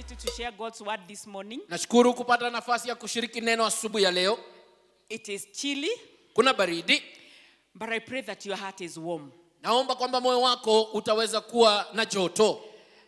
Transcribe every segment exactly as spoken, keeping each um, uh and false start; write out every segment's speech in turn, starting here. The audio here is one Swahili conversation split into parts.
opportunity to share God's word this morning. Nashukuru kupata nafasi ya kushiriki neno asubuhi ya leo. It is chilly. Kuna baridi. But I pray that your heart is warm. Naomba kwamba moyo wako utaweza kuwa na joto.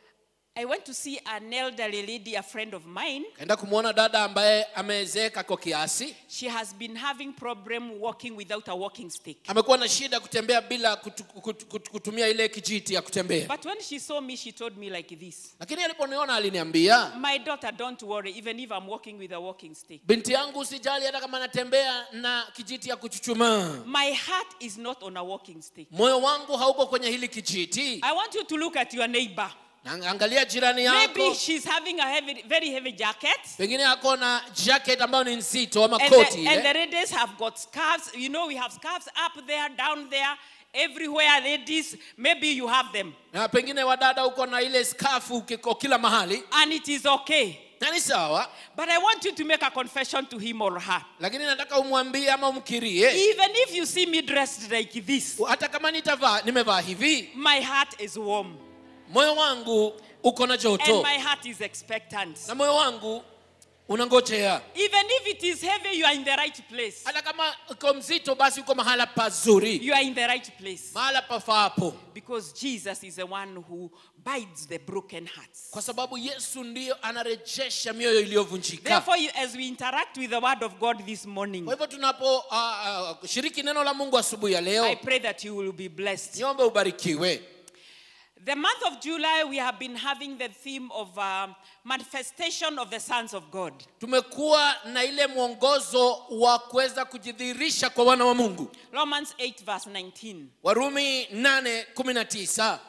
I went to see an elderly lady, a friend of mine. Kaenda kumuona dada ambaye amezeeka kwa kiasi. She has been having problem walking without a walking stick. Amekuwa na shida kutembea bila kutu, kutu, kutu, kutumia ile kijiti ya kutembea. But when she saw me, she told me like this. Lakini aliponiona aliniambia, my daughter, don't worry, even if I'm walking with a walking stick. Binti yangu usijali hata kama natembea na kijiti ya kuchuchumaa. My heart is not on a walking stick. Moyo wangu hauko kwenye hili kijiti. I want you to look at your neighbor. Angalia jirani yako. Maybe she's having a heavy, very heavy jacket. Pengine ako na jacket ambayo ni nzito ama and koti. The, and the ladies have got scarves. You know, we have scarves up there, down there, everywhere. Ladies, maybe you have them. Na pengine wadada uko na ile skafu kiko kila mahali. And it is okay. Na ni sawa. But I want you to make a confession to him or her. Lakini nataka umwambie ama umkirie. Even if you see me dressed like this, hata kama nitavaa nimevaa hivi, my heart is warm. Moyo wangu uko na joto. And my heart is expectant. Na moyo wangu unangojea. Even if it is heavy, you are in the right place. Hata kama uko mzito basi uko mahala pazuri. You are in the right place. Mahala pafaapo. Because Jesus is the one who bites the broken hearts. Kwa sababu Yesu ndio anarejesha mioyo iliyovunjika. Therefore, you, as we interact with the word of God this morning, kwa hivyo tunapo uh, uh, shiriki neno la Mungu asubuhi ya leo, I pray that you will be blessed. Niombe ubarikiwe. The month of July, we have been having the theme of uh, manifestation of the sons of God. Tumekuwa na ile mwongozo wa kuweza kujidhihirisha kwa wana wa Mungu. Romans eight verse nineteen. Warumi nane kumi na tisa.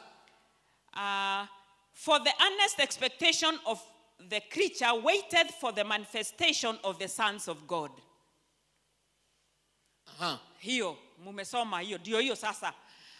Uh, for the earnest expectation of the creature waited for the manifestation of the sons of God. Aha. Hiyo, mumesoma hiyo, dio hiyo sasa.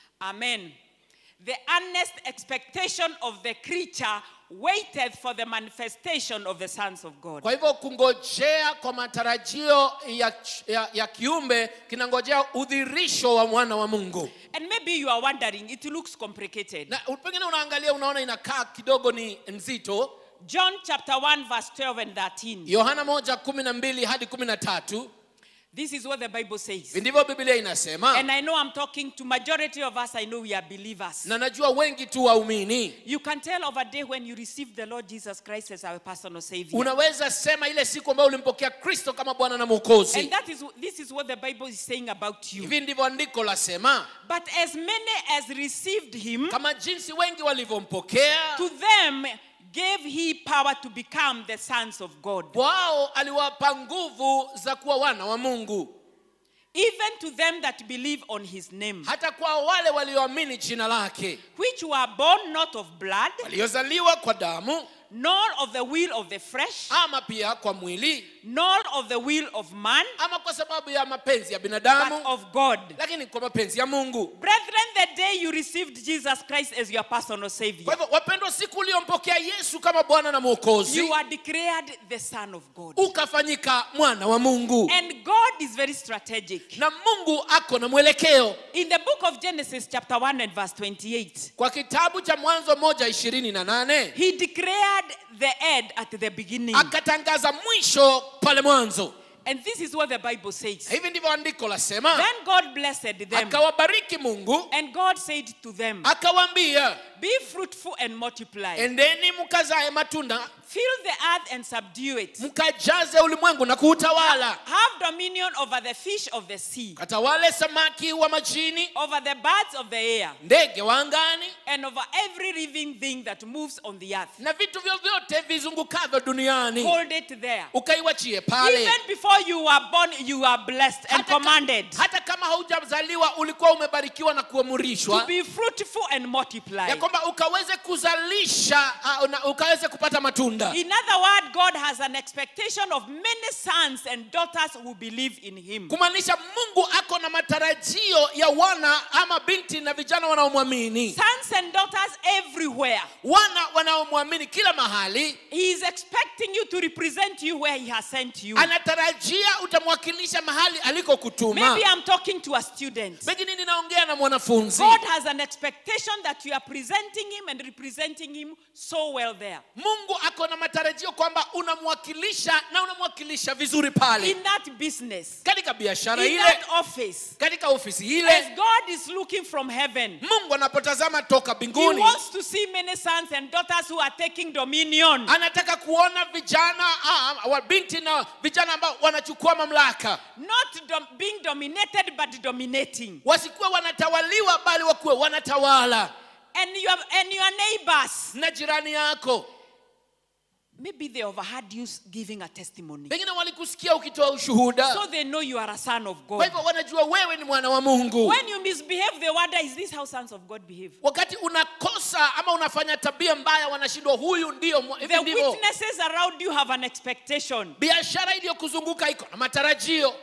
Amen. The earnest expectation of the creature waited for the manifestation of the sons of God. Kwa hivyo kungojea kwa matarajio ya, ya, ya kiumbe kinangojea udhirisho wa mwana wa Mungu. And maybe you are wondering, it looks complicated. Na pengine unaangalia unaona inakaa kidogo ni nzito. John chapter one verse twelve and thirteen. Yohana moja kumi na mbili hadi kumi na tatu. This is what the Bible says. Ndivyo Biblia inasema. And I know I'm talking to majority of us. I know we are believers. Na najua wengi tu waumini. You can tell of a day when you received the Lord Jesus Christ as our personal Savior. Unaweza sema ile siku ambayo ulimpokea Kristo kama Bwana na Mwokozi. And that is, this is what the Bible is saying about you. Hivi ndivyo andiko lasema. But as many as received him, kama jinsi wengi walivyompokea, to them gave he power to become the sons of God. Wao aliwapa nguvu za kuwa wana wa Mungu. Even to them that believe on his name. Hata kwa wale walioamini jina lake. Which were born not of blood. Waliozaliwa kwa damu. Nor of the will of the flesh. Ama pia kwa mwili. Nor of the will of man. Ama kwa sababu ya mapenzi ya binadamu. But of God. Lakini kwa mapenzi ya Mungu. Brethren, the day you received Jesus Christ as your personal Savior. Kwa hivyo wapendwa, siku uliompokea Yesu kama Bwana na Mwokozi, you are declared the Son of God. Ukafanyika mwana wa Mungu. And God is very strategic. Na Mungu ako na mwelekeo. In the book of Genesis chapter one and verse twenty-eight. Kwa kitabu cha Mwanzo moja ishirini na nane. He declared the end at the beginning. Akatangaza mwisho pale mwanzo. And this is what the Bible says. Hivi ndivyo andiko lasema. Then God blessed them. Akawabariki Mungu. And God said to them, akawaambia, be fruitful and multiply. Endeni mkazae matunda. Fill the earth and subdue it. Mkajaze ulimwengu na kuutawala. Have dominion over the fish of the sea. Katawale samaki wa majini. Over the birds of the air. Ndege wa angani. And over every living thing that moves on the earth. Na vitu vyovyote vizungukavyo duniani. Hold it there. Ukaiwachie pale. Even before you were born, you are blessed and hata commanded. Ka, hata kama haujazaliwa ulikuwa umebarikiwa na kuamrishwa. To be fruitful and multiply. Ya kwamba ukaweze kuzalisha, uh, ukaweze kupata matunda. In other words, God has an expectation of many sons and daughters who believe in him. Kumaanisha Mungu ako na matarajio ya wana ama binti na vijana wanaomwamini. Sons and daughters everywhere. Wana wanaomwamini kila mahali. He is expecting you to represent you where he has sent you. Anatarajia utamwakilisha mahali aliko kutuma. Maybe I'm talking to a student. Pengine ninaongea na mwanafunzi. God has an expectation that you are presenting him and representing him so well there. Mungu ako na matarajio kwamba unamwakilisha na unamwakilisha vizuri pale. In that business. Katika biashara In ile. that office. Katika ofisi ile. As God is looking from heaven. Mungu anapotazama toka mbinguni. He wants to see many sons and daughters who are taking dominion. Anataka kuona vijana wa binti na vijana ambao wanachukua mamlaka. Not dom being dominated but dominating. Wasikuwa wanatawaliwa bali wakuwe wanatawala. And your and your neighbors. Na jirani yako. Maybe they overheard you giving a testimony. Pengine walikusikia ukitoa ushuhuda. So they know you are a son of God. Kwa hivyo wanajua wewe ni mwana wa Mungu. When you misbehave, they wonder, is this how sons of God behave? Wakati unakosa ama unafanya tabia mbaya, wanashindwa huyu ndio hivi The ndivyo. witnesses around you have an expectation. Biashara iliyokuzunguka iko na matarajio.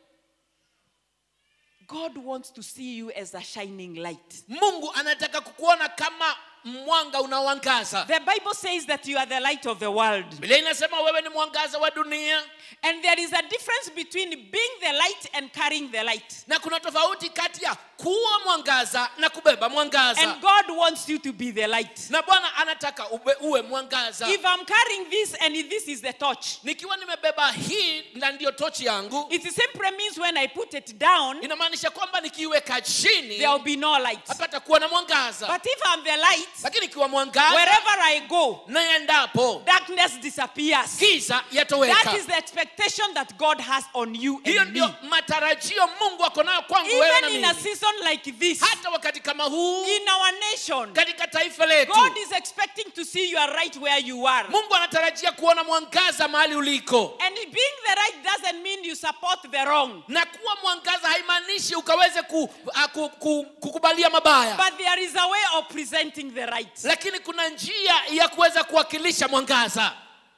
God wants to see you as a shining light. Mungu anataka kukuona kama mwanga unaoangaza. The Bible says that you are the light of the world. Biblia inasema wewe ni mwangaza wa dunia. And there is a difference between being the light and carrying the light. Na kuna tofauti kati ya kuwa mwangaza na kubeba mwangaza. And God wants you to be the light. Na Bwana anataka ube, uwe mwangaza. If I'm carrying this and this is the torch. Nikiwa nimebeba hii na ndio tochi yangu. It simply means when I put it down. Inamaanisha kwamba nikiweka chini. There will be no light. Hapata kuwa na mwangaza. But if I'm the light. Lakini kiwa mwangaza. Wherever I go. Naendapo. Darkness disappears. Giza yatoweka. That is the expectation that God has on you and hiyo me. ndio matarajio Mungu ako nayo kwangu wewe na Even mimi. in a season like this. Hata wakati kama huu. In our nation. Katika taifa letu. God is expecting to see you are right where you are. Mungu anatarajia kuona mwangaza mahali uliko. And being the right doesn't mean you support the wrong. Na kuwa mwangaza haimaanishi ukaweze ku, uh, ku, ku, kukubalia mabaya. But there is a way of presenting the right. Lakini kuna njia ya kuweza kuwakilisha mwangaza.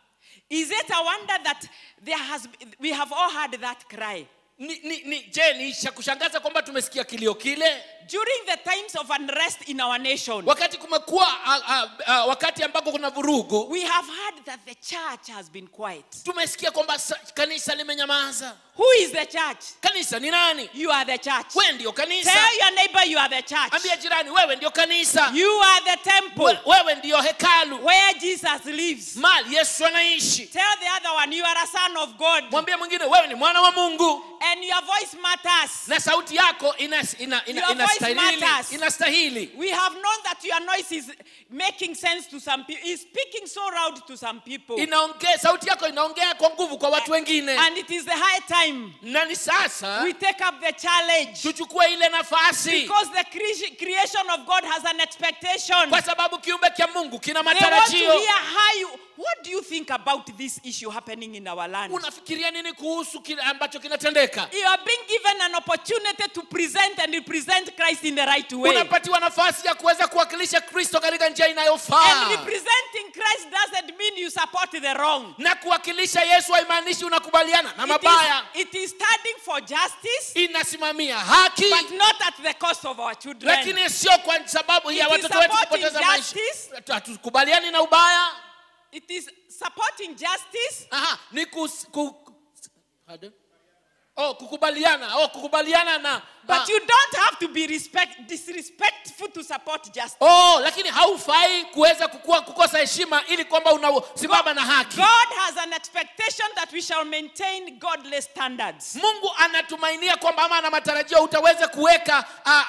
Is it a wonder that there has we have all heard that cry? Ni, ni, ni, je, ni cha kushangaza kwamba tumesikia kilio kile? During the times of unrest in our nation. Wakati kumekuwa uh, uh, uh, wakati ambako kuna vurugu. We have heard that the church has been quiet. Tumesikia kwamba kanisa limenyamaza. Who is the church? Kanisa ni nani? You are the church. Wewe ndio kanisa. Tell your neighbor you are the church. Ambia jirani wewe ndio kanisa. You are the temple. Wewe ndio hekalu. Where Jesus lives. Mahali Yesu anaishi. Tell the other one you are a son of God. Mwambie mwingine wewe ni mwana wa Mungu. And your voice matters. Na sauti yako ina ina ina inastahili. Inastahili. We have known that your noise is making sense to some people. Is speaking so loud to some people. Inaongea sauti yako inaongea kwa nguvu kwa watu wengine. And it is the high time. Na ni sasa we take up the challenge. Tuchukue ile nafasi. Because the creation of God has an expectation. Kwa sababu kiumbe cha Mungu kina matarajio. They want to hear how you, what do you think about this issue happening in our land? Unafikiria nini kuhusu kile ambacho kinatendeka? You are being given an opportunity to present and represent Christ in the right way. Unapatiwa nafasi ya kuweza kuwakilisha Kristo katika njia inayofaa. And representing Christ doesn't mean you support the wrong. Na kuwakilisha Yesu haimaanishi unakubaliana na mabaya. It is standing for justice. Inasimamia haki. But not at the cost of our children. Lakini sio kwa sababu ya watoto wetu kupoteza maisha. Hatukubaliani na ubaya. It is supporting justice. Aha, ni kus, ku, pardon? Oh, kukubaliana. Oh, kukubaliana na. But ha. You don't have to be respect, disrespectful to support justice. Oh, lakini haufai kuweza kukua kukosa heshima ili kwamba unasimama na haki. God has an expectation that we shall maintain godly standards. Mungu anatumainia kwamba ama ana matarajio utaweza kuweka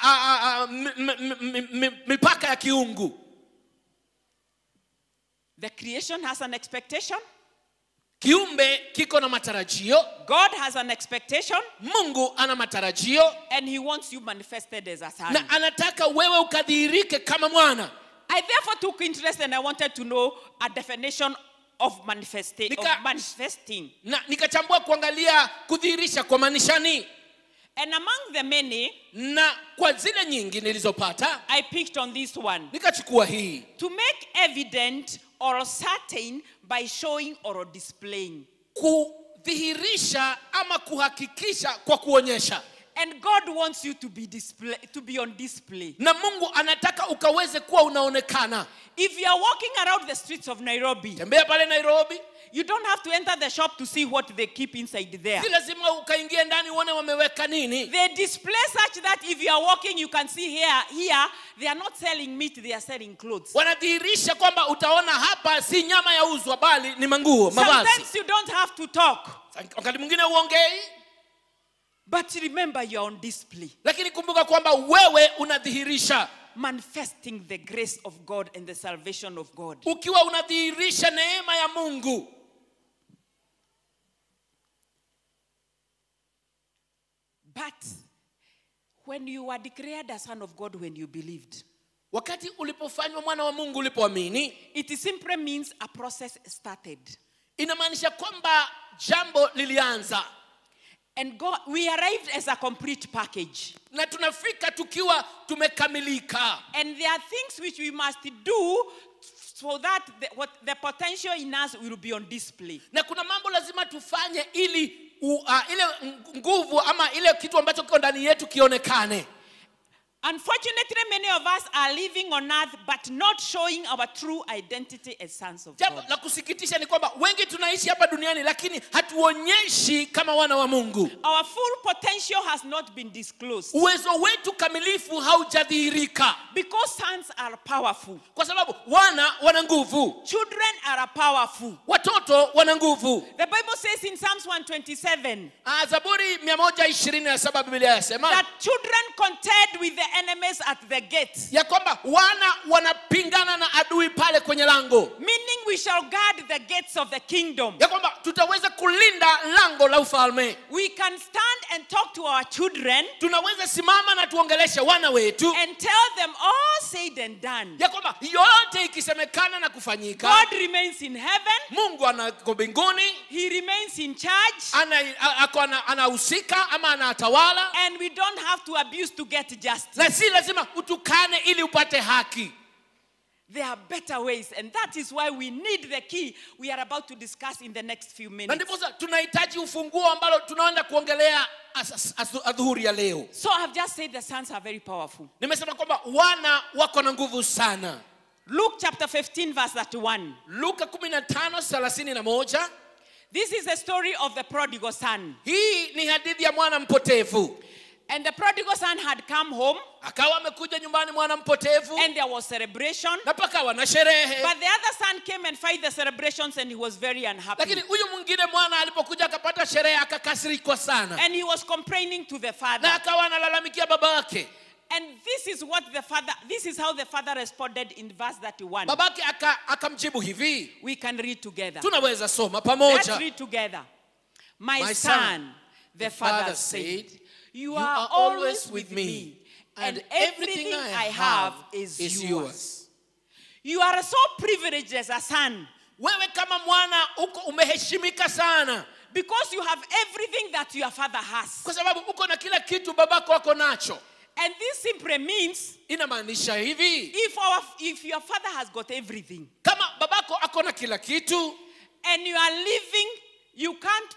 mipaka ya kiungu. The creation has an expectation. Kiumbe kiko na matarajio. God has an expectation. Mungu ana matarajio. And he wants you manifested as a son. Na anataka wewe ukadhihirike kama mwana. I therefore took interest and I wanted to know a definition of, manifesti Nika, of manifesting. Na nikachambua kuangalia kudhihirisha kwa maanisha nini. And among the many, na kwa zile nyingi nilizopata, I picked on this one. Nikachukua hii. To make evident or certain by showing or displaying. Kudhihirisha ama kuhakikisha kwa kuonyesha. And God wants you to be display, to be on display. Na Mungu anataka ukaweze kuwa unaonekana. If you are walking around the streets of Nairobi, tembea pale Nairobi, you don't have to enter the shop to see what they keep inside there. si lazima ukaingie ndani uone wameweka nini. They display such that if you are walking, you can see here, here, they are not selling meat, they are selling clothes. Wanadhihirisha kwamba utaona hapa si nyama ya uzwa bali ni manguo, mavazi. Sometimes you don't have to talk. Wakati mwingine uongei, but remember you are on display. Lakini kumbuka kwamba wewe unadhihirisha, manifesting the grace of God and the salvation of God. Ukiwa unadhihirisha neema ya Mungu. But when you were declared a son of God, when you believed, wakati ulipofanywa mwana wa Mungu ulipoamini, it simply means a process started. Inamaanisha kwamba jambo lilianza. And God, we arrived as a complete package. Na tunafika tukiwa tumekamilika. And there are things which we must do so that the, what the potential in us will be on display. Na kuna mambo lazima tufanye ili u, uh, ile nguvu ama ile kitu ambacho kiko ndani yetu kionekane. Unfortunately, many of us are living on earth but not showing our true identity as sons of Jambo God. la kusikitisha ni kwamba wengi tunaishi hapa duniani lakini hatuonyeshi kama wana wa Mungu. Our full potential has not been disclosed. Uwezo wetu kamilifu haujadhihirika. Because sons are powerful. Kwa sababu wana wana nguvu. Children are powerful. Watoto wana nguvu. The Bible says in Psalms one twenty-seven. Ah, Zaburi mia moja ishirini na saba Biblia yasema that children contend with the enemies at the gate. Ya kwamba wana wanapingana na adui pale kwenye lango. Meaning we shall guard the gates of the kingdom. Ya kwamba tutaweza kulinda lango la ufalme. We can stand and talk to our children. Tunaweza simama na tuongeleshe wana wetu. And tell them all said and done. Ya kwamba yote ikisemekana na kufanyika. God remains in heaven. Mungu anako mbinguni. He remains in charge. Ana anahusika ama anatawala. And we don't have to abuse to get justice. Na si lazima utukane ili upate haki. There are better ways, and that is why we need the key we are about to discuss in the next few minutes. Na ndipo tunahitaji ufunguo ambalo tunaenda kuongelea adhuhuri ya leo. So I have just said the sons are very powerful. Nimesema kwamba wana wako na nguvu sana. Luke chapter fifteen verse thirty-one. Luka kumi na tano thelathini na moja. This is the story of the prodigal son. Hii ni hadithi ya mwana mpotevu. And the prodigal son had come home. Akawa amekuja nyumbani mwana mpotevu. And there was celebration. Na pakawa na sherehe. But the other son came and fight the celebrations and he was very unhappy. Lakini huyu mwingine mwana alipokuja akapata sherehe akakasirikwa sana. And he was complaining to the father. Na akawa analalamikia babake. And this is what the father, this is how the father responded in verse thirty-one. Babake akamjibu hivi. We can read together. Tunaweza soma pamoja. Let's read together. My, My son, son, the, the father, father said, said, you, you are, are always always with with me, me, and and everything I have is, is yours. yours. You are so privileged as a son. Wewe kama mwana uko umeheshimika sana. Because you have everything that your father has. Kwa sababu uko na kila kitu babako wako nacho. And this simply means, inamaanisha hivi, if our if your father has got everything, kama babako ako na kila kitu, and you are living, you can't,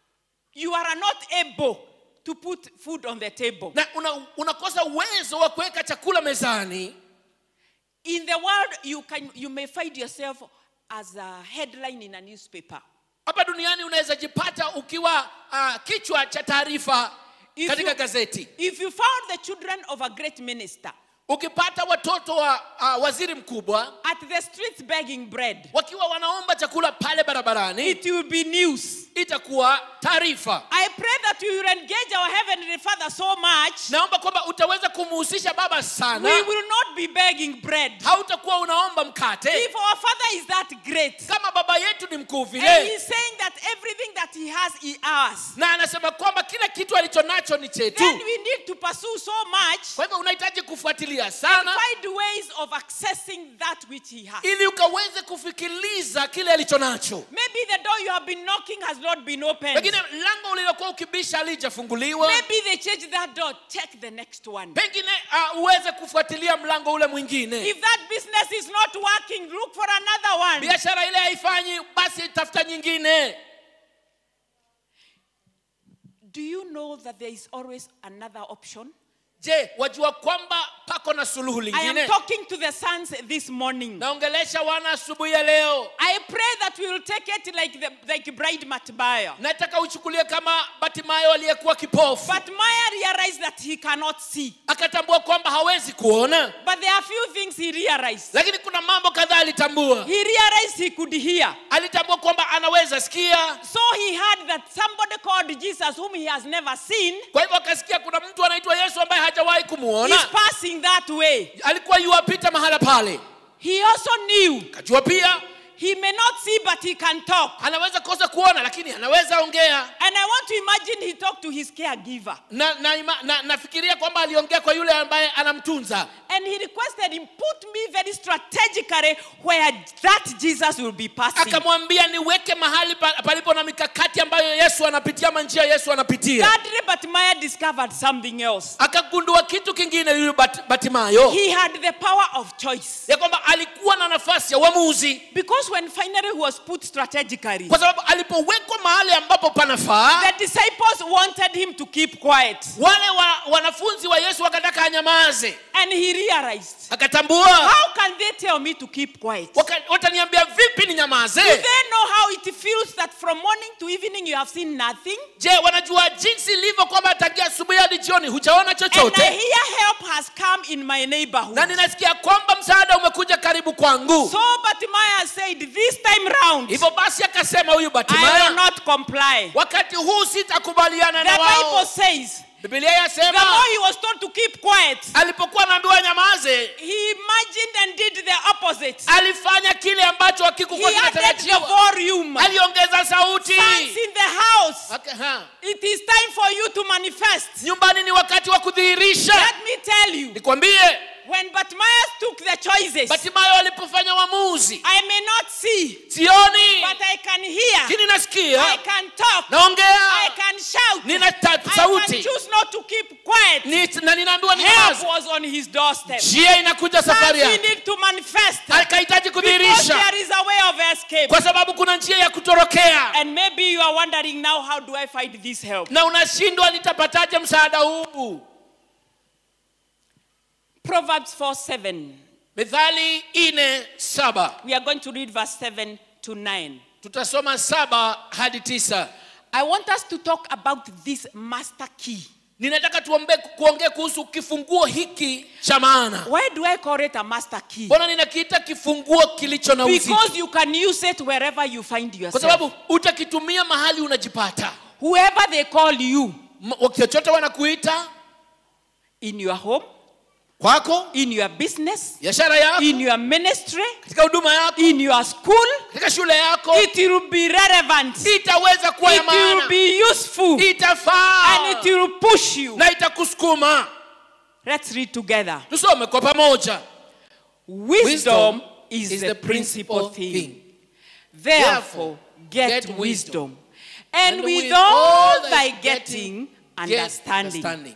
you are not able to put food on the table. Na una, unakosa uwezo wa kuweka chakula mezani. In the world, you can you may find yourself as a headline in a newspaper. Hapa duniani unaweza jipata ukiwa uh, kichwa cha taarifa katika gazeti. If you found the children of a great minister, ukipata watoto wa uh, waziri mkubwa at the streets begging bread, wakiwa wanaomba chakula pale barabarani, it will be news. Itakuwa taarifa. I pray that you will engage our heavenly Father so much. Naomba kwamba utaweza kumuhusisha baba sana. We will not be begging bread. Hautakuwa unaomba mkate. If our Father is that great, kama baba yetu ni mkuu vile, and he's saying that everything that he has is ours, na anasema kwamba kila kitu alichonacho ni chetu, then we need to pursue so much. Kwa hivyo unahitaji kufuatilia sana, find ways of accessing that which he has, ili ukaweze kufikiliza kile alichonacho. Maybe the door you have been knocking has not been opened. Pengine lango ulilokuwa ukibisha halijafunguliwa. Maybe they changed that door. Check the next one. Pengine uh, uweze kufuatilia mlango ule mwingine. If that business is not working, look for another one. Biashara ile haifanyi, basi tafuta nyingine. Do you know that there is always another option? Je, wajua kwamba pako na suluhu I am lingine? talking to the sons this morning. Naongelesha wana asubuhi ya leo. I pray that we will take it like the like bride Matibaya. Nataka uchukulie kama Batimayo aliyekuwa kipofu. But Maya realized that he cannot see. Akatambua kwamba hawezi kuona. But there are few things he realized. Lakini kuna mambo kadhaa alitambua. He realized he could hear. Alitambua kwamba anaweza sikia. So he heard that somebody called Jesus whom he has never seen. Kwa hivyo akasikia kuna mtu anaitwa Yesu ambaye hajawahi kumuona. He's passing that way. Alikuwa yuapita mahala pale. He also knew. Kajua pia He may not see but he can talk. anaweza kosa kuona lakini anaweza ongea. And I want to imagine he talked to his caregiver. Na na, na nafikiria kwamba aliongea kwa yule ambaye anamtunza. And he requested him, put me very strategically where that Jesus will be passing. Akamwambia niweke mahali palipo na mikakati ambayo Yesu anapitia, njia Yesu anapitia. Thirdly, Bartimaeus discovered something else. Akagundua kitu kingine yule Bartimayo. He had the power of choice. Ya kwamba alikuwa na nafasi ya uamuzi. Because when finally he was put strategically, kwa sababu alipowekwa mahali ambapo panafaa, the disciples wanted him to keep quiet. Wale wa, wanafunzi wa Yesu wakataka anyamaze. And he realized, akatambua, how can they tell me to keep quiet? Wataniambia vipi ninyamaze? Do they know how it feels that from morning to evening you have seen nothing? Je, wanajua jinsi ilivyo kwamba tangia asubuhi hadi jioni hujaona chochote? And I hear help has come in my neighborhood. Na ninasikia kwamba msaada umekuja karibu kwangu. So Bartimaeus said, this time round, hivyo basi akasema huyu I Bartimayo, will not comply. wakati huu sitakubaliana na The wao. Bible says, Biblia the yasema, more he was told to keep quiet, alipokuwa anaambiwa nyamaze, he imagined and did the opposite. alifanya kile ambacho He hakikuwa added the kinatarajiwa. volume. Aliongeza sauti. Sons in the house, Okay, ha. it is time for you to manifest. Nyumbani ni wakati wa kudhihirisha. Let me tell you, Nikwambie, when Bartimaeus took the choices, Bartimayo alipofanya uamuzi, I may not see, sioni, but I can hear, lakini nasikia, I can talk, I naongea, can shout, nina I can sauti, choose not to keep quiet. Ni- na ninaambiwa Help ninyamaze. was on his doorstep. Njia inakuja Sons, safari we yake. need to manifest, Akahitaji because kudhihirisha there is a way of escape. kwa sababu kuna njia ya kutorokea. And maybe you are wondering now, how do I find this help? Na unashindwa nitapataje msaada huu? Proverbs four seven. Mithali nne saba. We are going to read verse seven to nine. Tutasoma saba hadi tisa. I want us to talk about this master key. Ninataka tuombe kuongea kuhusu kifunguo hiki cha maana. Why do I call it a master key? Mbona ninakiita kifunguo kilicho na uzito? Because you can use it wherever you find Kwa yourself. sababu utakitumia mahali unajipata. Whoever they call you, Chochote wanakuita, in your home, kwako, in your business, biashara yako, in your ministry, katika huduma yako, in your school, katika shule yako, it will be relevant. itaweza kuwa ya It will maana, be useful. itafaa, And it will push you. na itakusukuma. Let's read together. Tusome kwa pamoja. Wisdom is the principal thing. Therefore, get wisdom. And with all thy getting, understanding.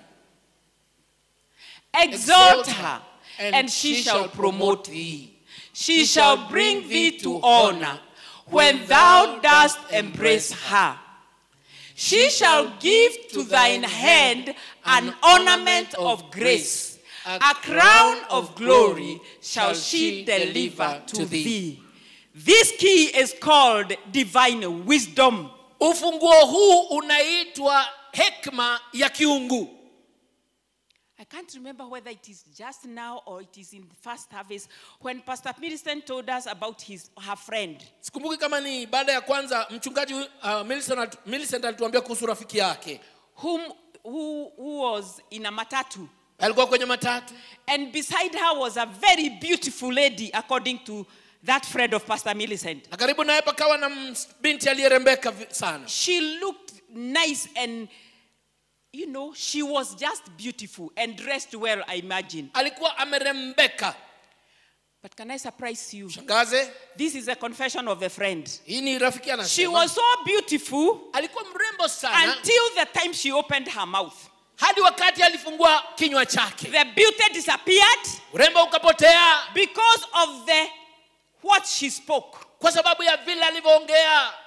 Exalt her, and she shall promote thee. She shall bring thee to honor when thou dost embrace her. She shall give to thine hand an ornament of grace. A crown of glory shall she deliver to thee. This key is called divine wisdom. Ufunguo huu unaitwa hekima ya kiungu. I can't remember whether it is just now or it is in the first harvest when Pastor Millicent told us about his her friend. Sikumbuki kama ni baada ya kwanza mchungaji uh, Millicent Millicent alituambia kuhusu rafiki yake. Whom who, who was in a matatu. Alikuwa kwenye matatu. And beside her was a very beautiful lady according to that friend of Pastor Millicent. Na karibu naye pakawa na binti aliyerembeka sana. She looked nice and, you know, she was just beautiful and dressed well, I imagine. Alikuwa amerembeka. But can I surprise you? Shangaze, This is a confession of a friend. hii ni rafiki anasema. She was so beautiful Alikuwa mrembo sana until the time she opened her mouth. hadi wakati alifungua kinywa chake. The beauty disappeared Urembo ukapotea because of the what she spoke. kwa sababu ya vile alivyoongea.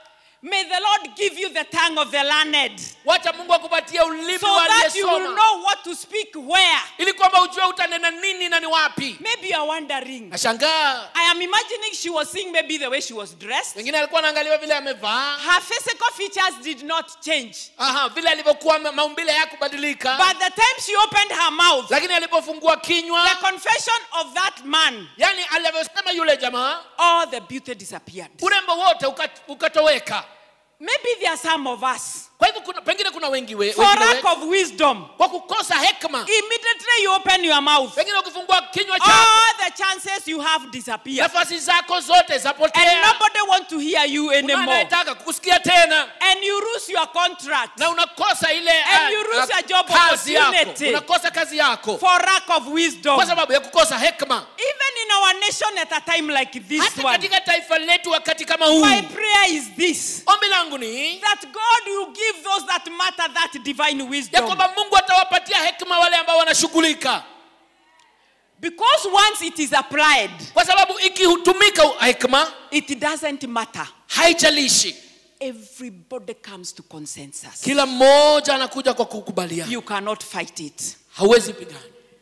May the Lord give you the tongue of the learned, Wacha Mungu akupatie ulimi so wa that you will aliyesoma. know what to speak where. Ili kwamba ujue utanena nini na ni wapi. Maybe you are wondering. Nashangaa. I am imagining she was seeing maybe the way she was dressed. Wengine alikuwa anaangalia vile amevaa. Her physical features did not change. Aha, vile alivyokuwa maumbile yake kubadilika. But the time she opened her mouth, Lakini alipofungua kinywa, the confession of that man, yani alivyosema yule jamaa, all the beauty disappeared. urembo wote ukatoweka. Maybe there are some of us, Kwa hivyo kuna, pengine kuna wengi we, for lack of wisdom, kwa kukosa hekima, immediately you open your mouth, pengine ukifungua kinywa chako, all the chances you have disappear. nafasi zako zote zapotea. And nobody wants to hear you anymore. Unataka kukusikia tena. And you lose your contract. Na unakosa ile And you lose your job kazi yako. opportunity. Unakosa kazi yako. For lack of wisdom. Kwa sababu ya kukosa hekima. Even in our nation at a time like this Hata one, katika taifa letu wakati kama huu. my prayer is this: Ombi langu ni that God will give those that matter that divine ya wisdom. kwamba Mungu atawapatia hekima wale ambao wanashughulika. Because once it is applied, Kwa sababu ikihutumika hekima, it doesn't matter. haijalishi. Everybody comes to consensus. Kila mmoja anakuja kwa kukubaliana. You cannot fight it. Hawezi pigana.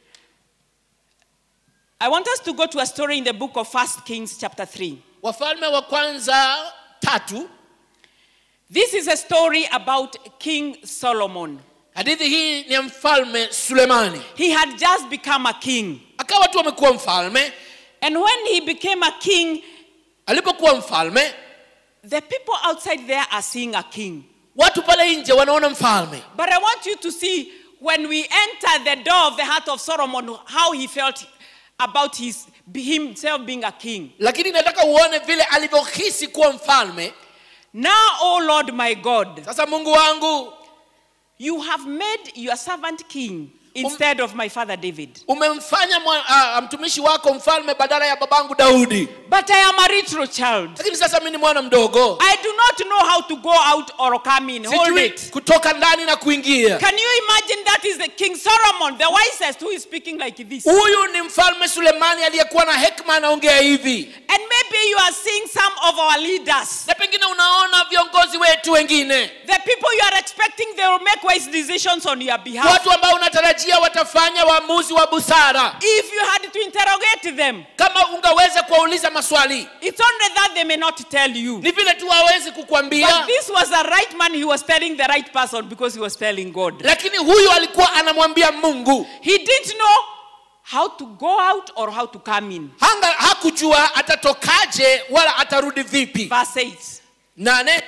I want us to go to a story in the book of First Kings chapter three. Wafalme wa kwanza tatu. This is a story about King Solomon. Hadithi hii ni ya mfalme Sulemani. He had just become a king. Akawa tu amekuwa mfalme. And when he became a king, alipokuwa mfalme, the people outside there are seeing a king. Watu pale nje wanaona mfalme. But I want you to see when we enter the door of the heart of Solomon, how he felt about his himself being a king. Lakini nataka uone vile alivyohisi kuwa mfalme. Now, oh Lord my God, sasa Mungu wangu, you have made your servant king instead of my father David. Umemfanya uh, mtumishi wako mfalme badala ya babangu Daudi. But I am a little child. Lakini sasa mimi ni mwana mdogo. I do not know how to go out or come in. Hold it. Kutoka ndani na kuingia. Can you imagine that is the King Solomon, the wisest, who is speaking like this? Huyu ni mfalme Sulemani aliyekuwa na hekima anaongea hivi. And maybe you are seeing some of our leaders. Na pengine unaona viongozi wetu wengine. The people you are expecting they will make wise decisions on your behalf. Watu ambao unatarajia watafanya waamuzi wa busara. If you had to interrogate them, kama ungeweza kuwauliza maswali, it's only that they may not tell you. Ni vile tu hawezi kukuambia. But this was the right man, he was telling the right person because he was telling God. Lakini huyu alikuwa anamwambia Mungu. He didn't know how to go out or how to come in. Hanga hakujua atatokaje wala atarudi vipi. Verse eight. Nane.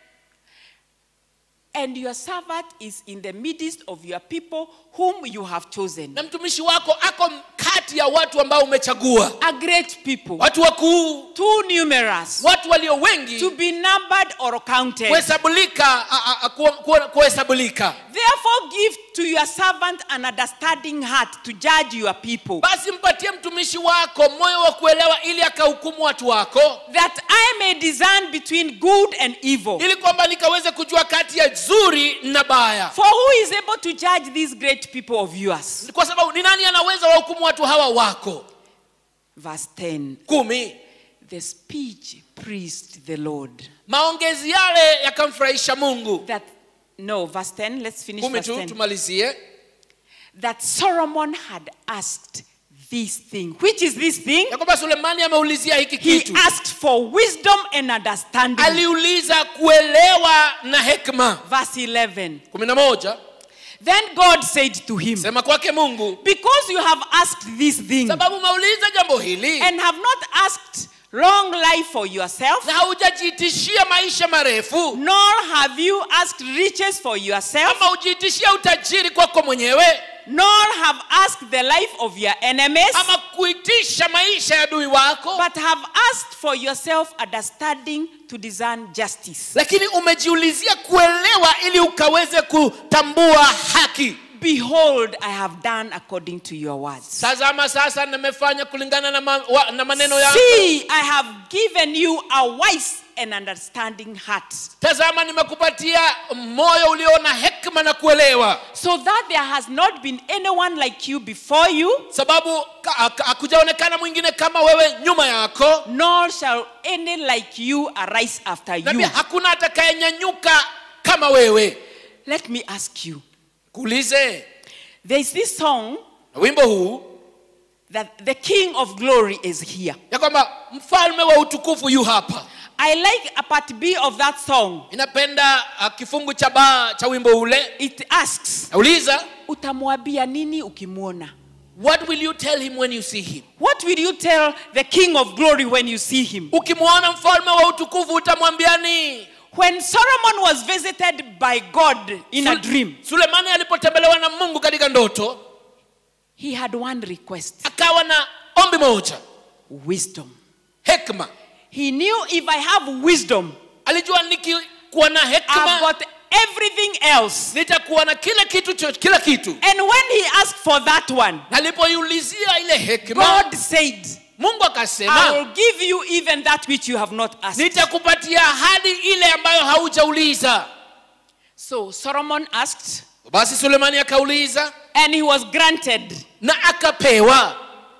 And your servant is in the midst of your people whom you have chosen. Na mtumishi wako ako kati ya watu ambao umechagua. A great people. Watu wakuu. Too numerous. Watu walio wengi. To be numbered or counted. Kuhesabulika, kuhesabulika. Therefore give to your servant an understanding heart to judge your people. Basi mpatie mtumishi wako moyo wa kuelewa ili akahukumu watu wako. That I may discern between good and evil. Ili kwamba nikaweze kujua kati ya zuri na baya. For who is able to judge these great people of yours? Kwa sababu ni nani anaweza wahukumu watu hawa wako? Verse ten. Kumi. The speech pleased the Lord. Maongezi yale yakamfurahisha Mungu. That no, verse ten, let's finish Kumi verse tu, ten. tumalizie. That Solomon had asked this thing. Which is this thing? Ya kwamba Sulemani ameulizia hiki kitu. He asked for wisdom and understanding. Aliuliza kuelewa na hekima. Verse eleven. Kumi na moja. Then God said to him, sema kwake Mungu, because you have asked this thing, sababu umeuliza jambo hili, and have not asked long life for yourself, na haujajiitishia maisha marefu, nor have you asked riches for yourself, ama hujiitishia utajiri kwako mwenyewe, nor have asked the life of your enemies, ama kuitisha maisha ya adui wako, but have asked for yourself understanding to discern justice. Lakini umejiulizia kuelewa ili ukaweze kutambua haki. Behold, I have done according to your words. Tazama sasa nimefanya kulingana na, ma, wa, na maneno yako. See, I have given you a wise and understanding heart. Tazama nimekupatia moyo ulio na hekima na kuelewa. So that there has not been anyone like you before you. Sababu hakujaonekana mwingine kama wewe nyuma yako. Nor shall any like you arise after you. Na pia hakuna atakayenyanyuka kama wewe. Let me ask you. Kuulize. There is this song. Wimbo huu. That the King of Glory is here. Ya kwamba mfalme wa utukufu yu hapa. I like a part B of that song. Inapenda uh, kifungu cha ba cha wimbo ule. It asks. Nauliza. Utamwambia nini ukimuona? What will you tell him when you see him? What will you tell the King of Glory when you see him? Ukimuona mfalme wa utukufu utamwambia nini? When Solomon was visited by God in Sul- a dream. Sulemani alipotembelewa na Mungu katika ndoto. He had one request. Akawa na ombi moja. Wisdom. Hekima. He knew if I have wisdom, alijua nikikuwa na hekima, I've got everything else. Nitakuwa na kila kitu kila kitu. And when he asked for that one, alipoiulizia ile hekima, God said, Mungu akasema, I will give you even that which you have not asked. Nitakupatia ahadi ile ambayo haujauliza. So Solomon asked, basi Sulemani akauliza, and he was granted. Na akapewa.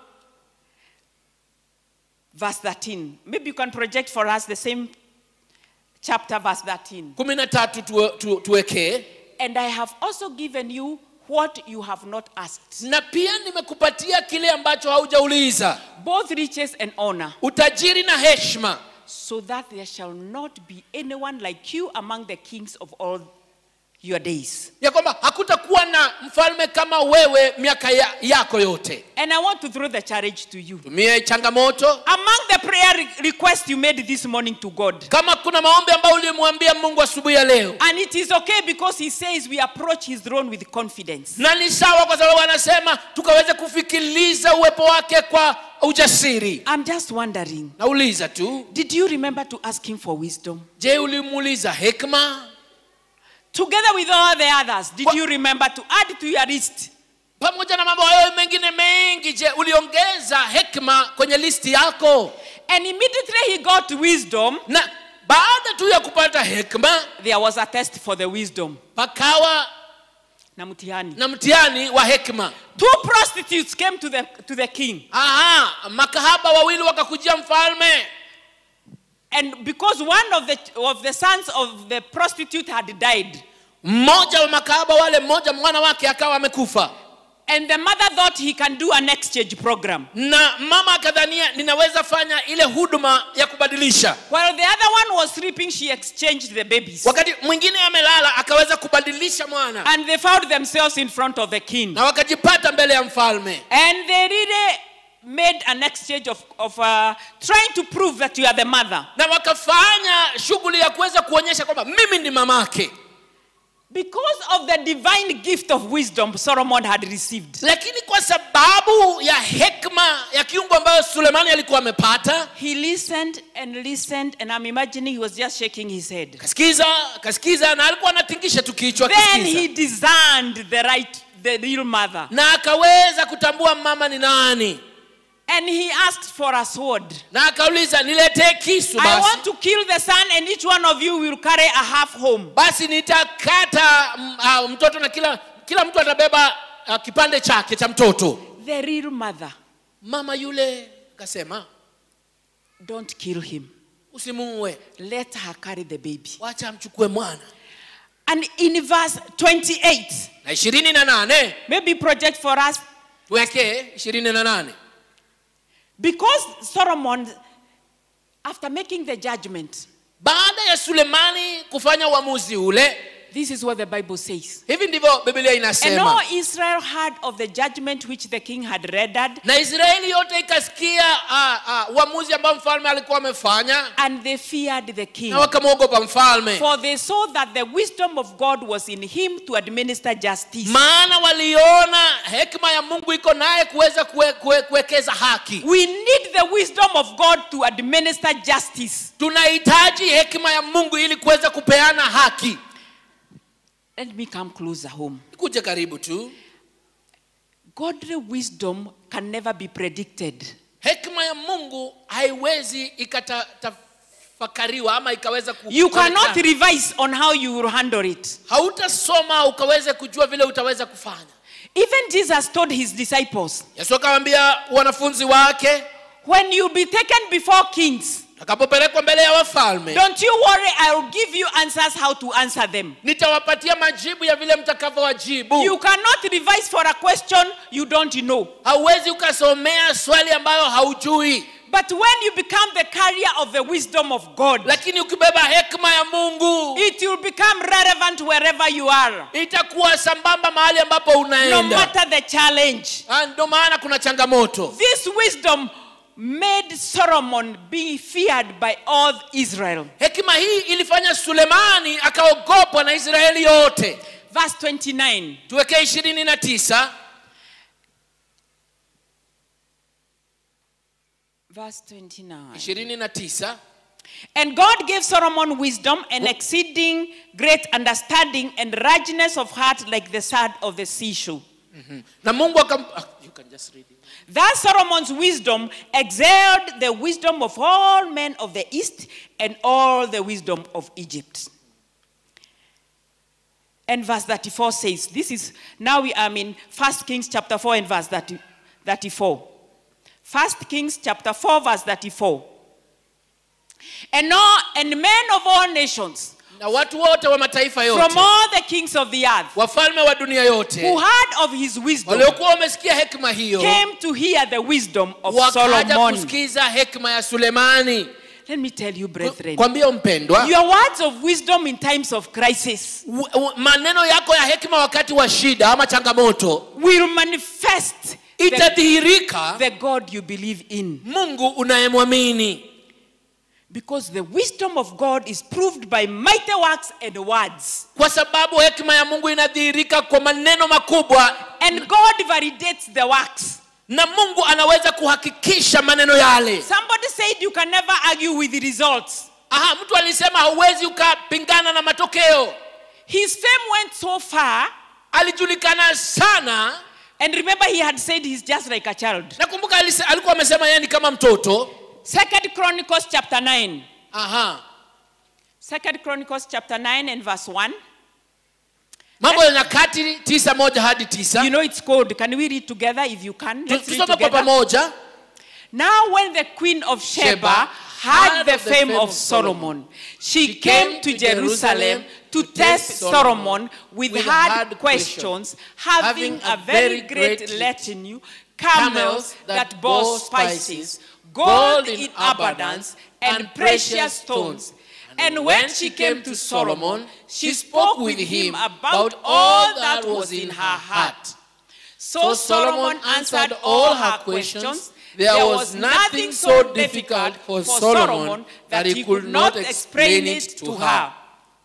Verse thirteen. Maybe you can project for us the same chapter, verse thirteen. kumi na tatu tuweke. And I have also given you what you have not asked. Na pia nimekupatia kile ambacho haujauliza. Both riches and honor. Utajiri na heshima. So that there shall not be anyone like you among the kings of all your days. Ya kwamba hakutakuwa na mfalme kama wewe miaka ya, yako yote. And I want to throw the challenge to you. Tumie changamoto. Among the prayer re- requests you made this morning to God. Kama kuna maombi ambayo ulimwambia Mungu asubuhi ya leo. And it is okay because he says we approach his throne with confidence. Na ni sawa kwa sababu anasema tukaweze kufikiliza uwepo wake kwa ujasiri. I'm just wondering. Nauliza tu. Did you remember to ask him for wisdom? Je, ulimuuliza hekima? Together with all the others, did What? you remember to add to your list? Pamoja na mambo hayo mengine mengi, je, uliongeza hekima kwenye listi yako? And immediately he got wisdom. Na baada tu ya kupata hekima, there was a test for the wisdom. Pakawa na mtihani. Na mtihani wa hekima. Two prostitutes came to the to the king. Aha, makahaba wawili wakakujia mfalme. And because one of the of the sons of the prostitute had died. Mmoja wa makahaba wale, mmoja mwana wake akawa amekufa. And the mother thought he can do an exchange program. Na mama akadhania ninaweza fanya ile huduma ya kubadilisha. While the other one was sleeping, she exchanged the babies. Wakati mwingine amelala akaweza kubadilisha mwana. And they found themselves in front of the king. Na wakajipata mbele ya mfalme. And they really made an exchange of, of uh, trying to prove that you are the mother. Na wakafanya shughuli ya kuweza kuonyesha kwamba mimi ni mamake. Because of the divine gift of wisdom Solomon had received. Lakini kwa sababu ya hekima ya kiungo ambayo Sulemani alikuwa amepata, he listened and listened, and I'm imagining he was just shaking his head. Kasikiza, kasikiza, na alikuwa anatingisha tu kichwa kisikiza. Then he discerned the right, the real mother. Na akaweza kutambua mama ni nani. And he asked for a sword. Na akauliza niletee kisu basi. I want to kill the son and each one of you will carry a half home. Basi nitakata uh, mtoto na kila kila mtu atabeba uh, kipande chake cha mtoto. The real mother. Mama yule akasema, don't kill him. Usimuue. Let her carry the baby. Wacha amchukue mwana. And in verse twenty-eight. Na ishirini na nane. Maybe project for us. Tuweke ishirini na nane. Because Solomon, after making the judgment, baada ya Sulemani kufanya uamuzi ule, this is what the Bible says. Hivi ndivyo Biblia inasema. And all Israel heard of the judgment which the king had rendered. Na Israeli yote ikasikia uamuzi ambao mfalme alikuwa amefanya. And they feared the king. Na wakamwogopa mfalme. For they saw that the wisdom of God was in him to administer justice. Maana waliona hekima ya Mungu iko naye kuweza kuwekeza haki. We need the wisdom of God to administer justice. Tunahitaji hekima ya Mungu ili kuweza kupeana haki. Let me come closer home. Kuja karibu tu. Godly wisdom can never be predicted. Hekima ya Mungu haiwezi ikatafasiriwa kufakariwa ama ikaweza ku You cannot revise on how you will handle it. Hautasoma ukaweze kujua vile utaweza kufanya. Even Jesus told his disciples, Yesu akamwambia wanafunzi wake, when you be taken before kings, akapopelekwa mbele ya wafalme, don't you worry, I will give you answers how to answer them. Nitawapatia majibu ya vile mtakavyowajibu. You cannot revise for a question you don't know. Hauwezi ukasomea swali ambayo haujui. But when you become the carrier of the wisdom of God, lakini ukibeba hekima ya Mungu, it will become relevant wherever you are. Itakuwa sambamba mahali ambapo unaenda. No matter the challenge. Ndio maana kuna changamoto. This wisdom made Solomon be feared by all Israel. Hekima hii ilifanya Sulemani akaogopwa na Israeli yote. Verse twenty-nine. Tuweke ishirini na tisa. Verse twenty-nine. ishirini na tisa. And God gave Solomon wisdom and exceeding great understanding and largeness of heart like the sand of the seashore. Mm-hmm. Na Mungu akam uh, you can just read it. Thus Solomon's wisdom excelled the wisdom of all men of the east and all the wisdom of Egypt. And verse thirty-four says, this is, now we are in First Kings chapter four and verse thirty-four. First Kings chapter four verse thirty-four. And all, and men of all nations, na watu wote wa mataifa yote, from all the kings of the earth, wafalme wa dunia yote, who heard of his wisdom, waliokuwa wamesikia hekima hiyo, came to hear the wisdom of wakaja Solomon. kusikiza hekima ya Sulemani. Let me tell you, brethren, kwambia mpendwa, your words of wisdom in times of crisis, maneno yako ya hekima wakati wa shida ama changamoto, will manifest itadhihirika the, the God you believe in. Mungu unayemwamini. Because the wisdom of God is proved by mighty works and words. Kwa sababu hekima ya Mungu inadhihirika kwa maneno makubwa, and God validates the works. Na Mungu anaweza kuhakikisha maneno yale. Somebody said you can never argue with the results. Aha, mtu alisema hauwezi ukapingana na matokeo. His fame went so far. Alijulikana sana. And remember he had said he's just like a child. Nakumbuka alikuwa amesema yeye ni kama mtoto. Second Chronicles chapter nine. Aha. Second Chronicles chapter nine and verse one. Mambo ya Nyakati tisa moja hadi tisa. You know it's called. Can we read together if you can? Let's read together. Pamoja. Now when the queen of Sheba, Sheba heard the fame of Solomon, she came to Jerusalem to test Solomon with hard questions, having a very great retinue, camels that bore spices, gold in abundance, and precious stones. And when she came to Solomon, she spoke with him about all that was in her heart. So Solomon answered all her questions. There was nothing so difficult for Solomon that he could not explain it to her.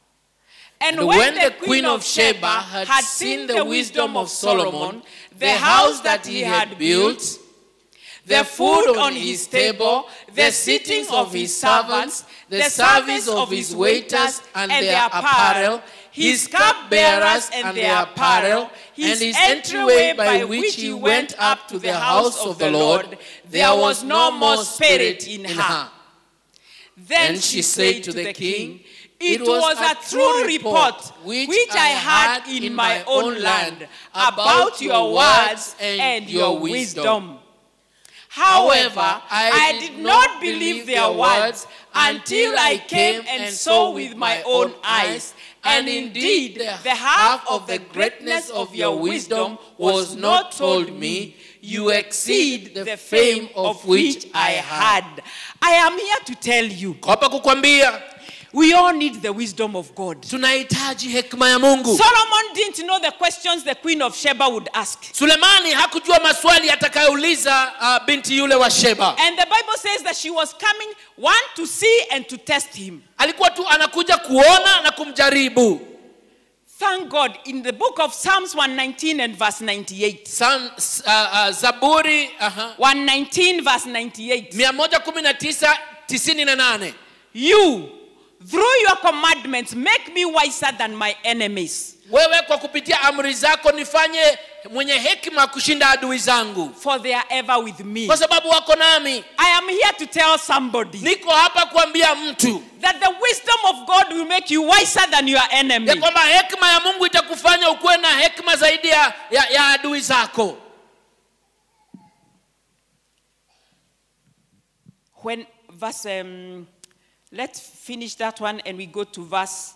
And when the queen of Sheba had seen the wisdom of Solomon, the house that he had built, the food on his table, the sittings of his servants, the service of his waiters and their apparel, his cupbearers and their apparel, his entryway by which he went up to the house of the Lord, there was no more spirit in her. Then she said to the king, it was a true report which I had in my own land about your words and your wisdom. However, I did not believe their words until I came and saw with my own eyes. And indeed, the half of the greatness of your wisdom was not told me. You exceed the fame of which I had. I am here to tell you. We all need the wisdom of God. Tunahitaji hekima ya Mungu. Solomon didn't know the questions the queen of Sheba would ask. Sulemani hakujua maswali atakayouliza uh, binti yule wa Sheba. And the Bible says that she was coming one to see and to test him. Alikuwa tu anakuja kuona na kumjaribu. Thank God, in the book of Psalms one nineteen and verse ninety-eight. Psalm, uh, uh, Zaburi uh-huh. one nineteen verse ninety-eight. mia moja kumi na tisa tisini na nane. You, through your commandments, make me wiser than my enemies. Wewe kwa kupitia amri zako nifanye mwenye hekima kushinda adui zangu, for they are ever with me. kwa sababu wako nami. I am here to tell somebody Niko hapa kuambia mtu that the wisdom of God will make you wiser than your enemy. ya kwamba hekima ya Mungu itakufanya ukuwe na hekima zaidi ya, ya, ya adui zako. When verse um, let's finish that one and we go to verse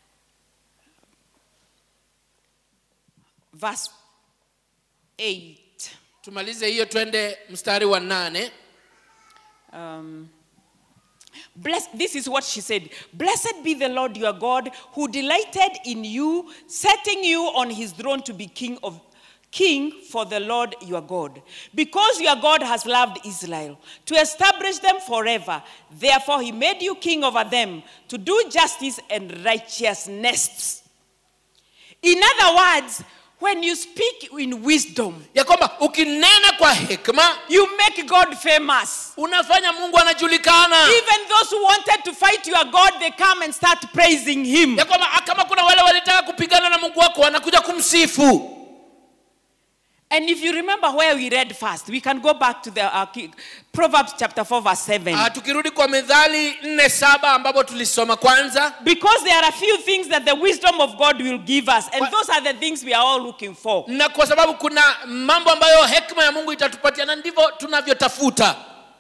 verse eight. Tumalize hiyo twende mstari wa nane. Um, bless, this is what she said. Blessed be the Lord your God, who delighted in you, setting you on his throne to be king of king for the Lord your God. Because your God has loved Israel, to establish them forever. Therefore he made you king over them, to do justice and righteousness. In other words, when you speak in wisdom, ya kwamba ukinena kwa hekima, you make God famous. unafanya Mungu anajulikana. Even those who wanted to fight your God, they come and start praising him. Ya kwamba kama kuna wale walitaka kupigana na Mungu wako, wanakuja kumsifu. And if you remember where we read first, we can go back to the uh, Proverbs chapter four verse seven. Uh, tukirudi kwa Methali nne saba ambapo tulisoma kwanza. Because there are a few things that the wisdom of God will give us, and those are the things we are all looking for. Na kwa sababu kuna mambo ambayo hekima ya Mungu itatupatia, na ndivyo tunavyotafuta.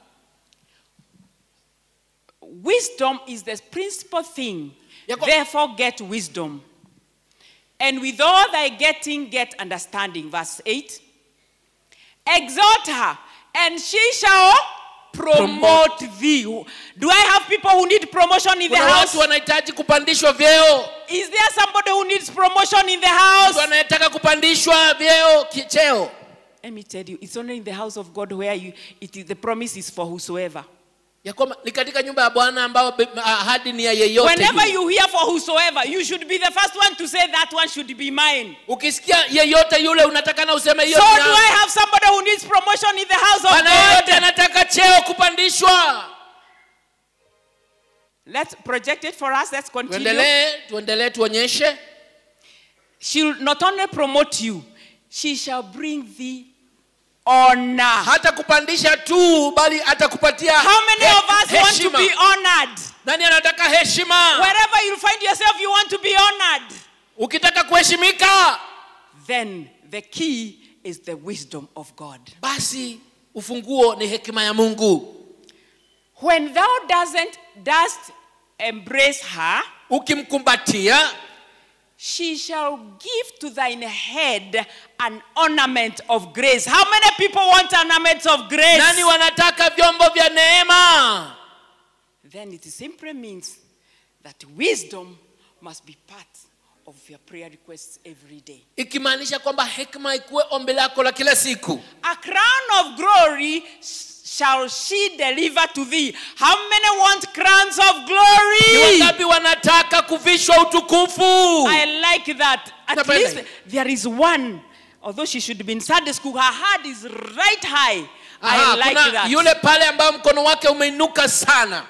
Wisdom is the principal thing. Therefore get wisdom. And with all thy getting, get understanding. Verse eight. Exhort her, and she shall promote, promote thee. Do I have people who need promotion in the house? Wanahitaji kupandishwa vyeo. Is there somebody who needs promotion in the house? Wanataka kupandishwa vyeo, cheo. Let me tell you, it's only in the house of God where you, it is, the promise is for whosoever. Ya kwamba ni katika nyumba ya Bwana ambao ahadi ni ya yeyote. Whenever you hear for whosoever, you should be the first one to say that one should be mine. Ukisikia yeyote yule unataka na useme hiyo. So do I have somebody who needs promotion in the house of God? Yeyote anataka cheo kupandishwa. Let's project it for us. Let's continue. Tuendelee, tuendelee tuonyeshe. She'll not only promote you, she shall bring thee honor. Hata kupandisha tu, bali atakupatia. How many he, of us want to be honored? Nani anataka heshima? Wherever you find yourself, you want to be honored. Ukitaka kuheshimika, then the key is the wisdom of God. Basi ufunguo ni hekima ya Mungu. When thou doesn't dost embrace her, ukimkumbatia, she shall give to thine head an ornament of grace. How many people want ornaments of grace? Nani wanataka vyombo vya neema? Then it simply means that wisdom must be part of your prayer requests every day. Ikimaanisha kwamba hekima ikuwe ombi lako la kila siku. A crown of glory shall she deliver to thee. How many want crowns of glory? Ni wangapi wanataka kuvishwa utukufu? I like that. At least there is one. Although she should be in Sunday school, her heart is right high. Aha, I like kuna that. Yule pale ambao mkono wake umeinuka sana.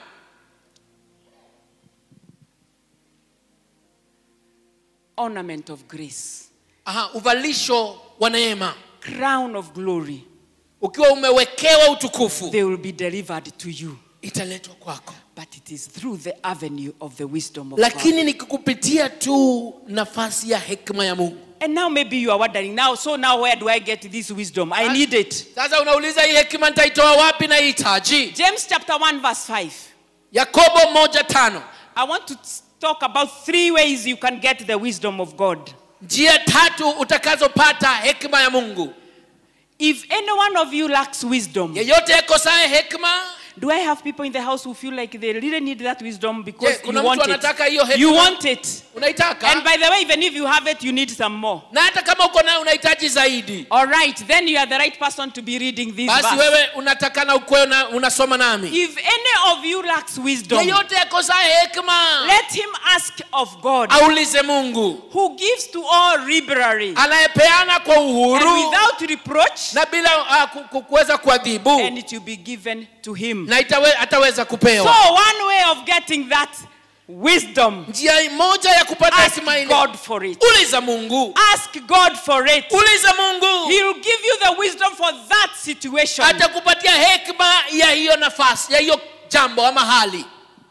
Ornament of grace. Aha, uvalisho wa neema. Crown of glory. Ukiwa umewekewa utukufu, they will be delivered to you. Italetwa kwako. But it is through the avenue of the wisdom of Lakini God. ni kukupitia tu nafasi ya hekima ya Mungu. And now maybe you are wondering, now so now where do I get this wisdom? I need it. Sasa unauliza hii hekima nitaitoa wapi na hitaji? James chapter one verse five. Yakobo moja tano. I want to talk about three ways you can get the wisdom of God. Njia tatu utakazopata hekima ya Mungu. If any one of you lacks wisdom, yeyote akosaye hekima, do I have people in the house who feel like they really need that wisdom because yeah, you want it? You want it. Unaitaka. And by the way, even if you have it, you need some more. Na hata kama uko nayo unahitaji zaidi. All right, then you are the right person to be reading this verse. Basi wewe unataka na ukwe na unasoma nami. If any of you lacks wisdom, yeyote akosaye hekima, let him ask of God, aulize Mungu, who gives to all liberally, anayepeana kwa uhuru, and without reproach, na bila uh, kuweza kuadhibu, and it will be given to him. Na itawe, ataweza kupewa. So one way of getting that wisdom. Njia moja ya kupata Ask hekima ile. God for it. Uliza Mungu. Ask God for it. Uliza Mungu. He will give you the wisdom for that situation. Atakupatia hekima ya hiyo nafasi, ya hiyo jambo ama hali.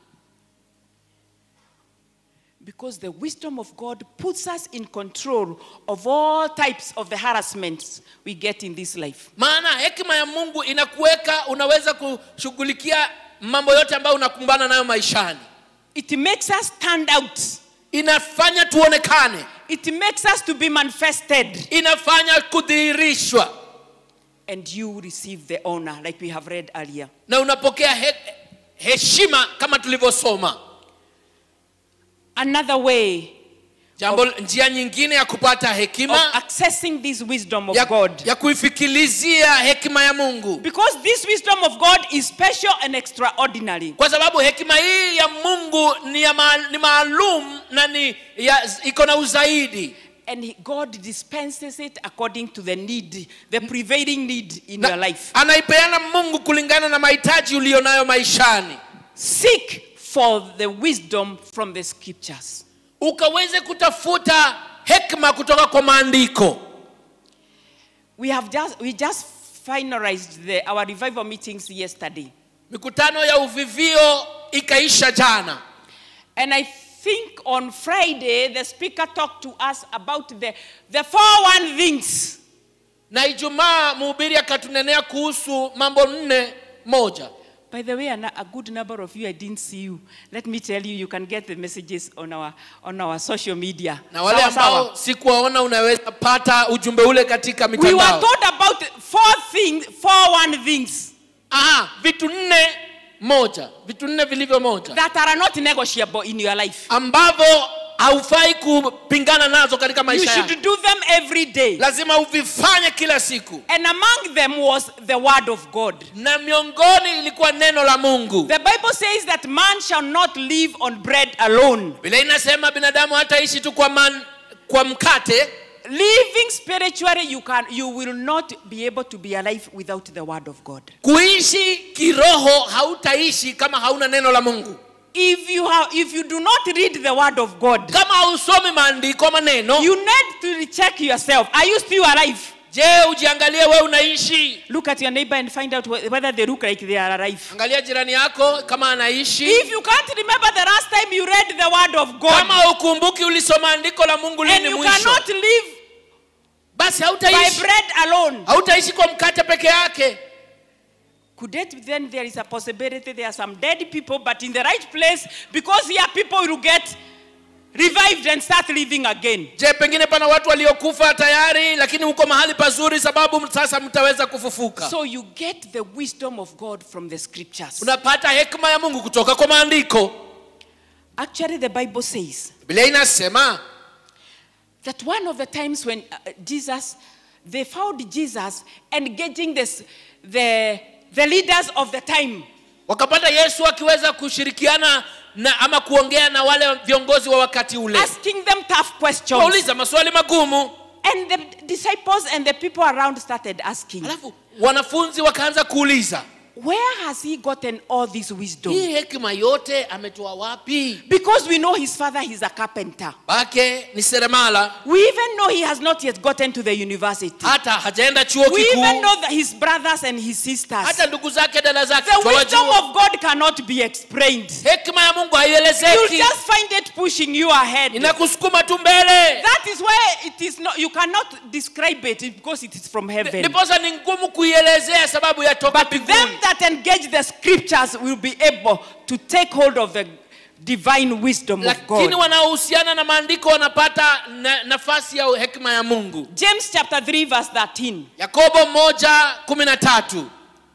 Because the wisdom of God puts us in control of all types of the harassments we get in this life. Maana hekima ya Mungu inakuweka unaweza kushughulikia mambo yote ambayo unakumbana nayo maishani. It makes us stand out. Inafanya tuonekane. It makes us to be manifested. Inafanya kudhihirishwa. And you receive the honor like we have read earlier. Na unapokea he, heshima kama tulivyosoma. Another way Jambo njia nyingine ya kupata hekima, of accessing this wisdom of ya, God. Ya kuifikilizia hekima ya Mungu. Because this wisdom of God is special and extraordinary. Kwa sababu hekima hii ya Mungu ni ya ma, ni maalum na ni iko na uzaidi. And God dispenses it according to the need, the prevailing need in na, your life. Anaipeana Mungu kulingana na mahitaji ulionayo maishani. Seek for the wisdom from the scriptures. Ukaweze kutafuta hekima kutoka kwa maandiko. We have just we just finalized the, our revival meetings yesterday. Mikutano ya uvivio ikaisha jana. And I think on Friday the speaker talked to us about the the four one things. Na Ijumaa mhubiri akatunenea kuhusu mambo nne moja. By the way, a good number of you, I didn't see you. Let me tell you, you can get the messages on our on our social media. Na wale ambao sikuwaona unaweza pata ujumbe ule katika mitandao. We were taught about four things, four one things. Aha, vitu nne moja, vitu nne vilivyo moja. That are not negotiable in your life. Ambavyo haufai kupingana nazo katika maisha yako. You should do them every day. Lazima uvifanye kila siku. And among them was the word of God. Na miongoni ilikuwa neno la Mungu. The Bible says that man shall not live on bread alone. Biblia inasema binadamu hataishi tu kwa man, kwa mkate. Living spiritually, you can you will not be able to be alive without the word of God. Kuishi kiroho hautaishi kama hauna neno la Mungu. If you have, if you do not read the word of God, kama usomi maandiko maneno, you need to check yourself. Are you still alive? Je, ujiangalie wewe unaishi? Look at your neighbor and find out whether they look like they are alive. Angalia jirani yako kama anaishi. If you can't remember the last time you read the word of God, kama ukumbuki ulisoma andiko la Mungu lini mwisho, and you cannot live basi hautaishi by bread alone. Hautaishi kwa mkate peke yake. Could it then there is a possibility there are some dead people, but in the right place, because here people will get revived and start living again. Je, pengine pana watu waliokufa tayari lakini uko mahali pazuri sababu sasa mtaweza kufufuka. So you get the wisdom of God from the scriptures. Unapata hekima ya Mungu kutoka kwa maandiko. Actually the Bible says, Biblia inasema that one of the times when uh, Jesus, they found Jesus engaging this, the the leaders of the time. Wakapata Yesu akiweza kushirikiana na ama kuongea na wale viongozi wa wakati ule. Asking them tough questions. Wauliza maswali magumu. And the disciples and the people around started asking. Alafu wanafunzi wakaanza kuuliza, where has he gotten all this wisdom? Hii hekima yote ametoa wapi? Because we know his father is a carpenter. Bake ni seremala. We even know he has not yet gotten to the university. Hata hajaenda chuo kikuu. We even know that his brothers and his sisters. Hata ndugu zake dada zake. The wisdom of God cannot be explained. Hekima ya Mungu haielezeki. You just find it pushing you ahead. Inakusukuma tu mbele. That is why it is not, you cannot describe it because it is from heaven. Niposa ni ngumu kuielezea sababu yatoka mbinguni. That engage the scriptures will be able to take hold of the divine wisdom of God. Lakini wanaohusiana na maandiko wanapata na, nafasi ya hekima ya Mungu. James chapter three verse thirteen. Yakobo moja kumi na tatu.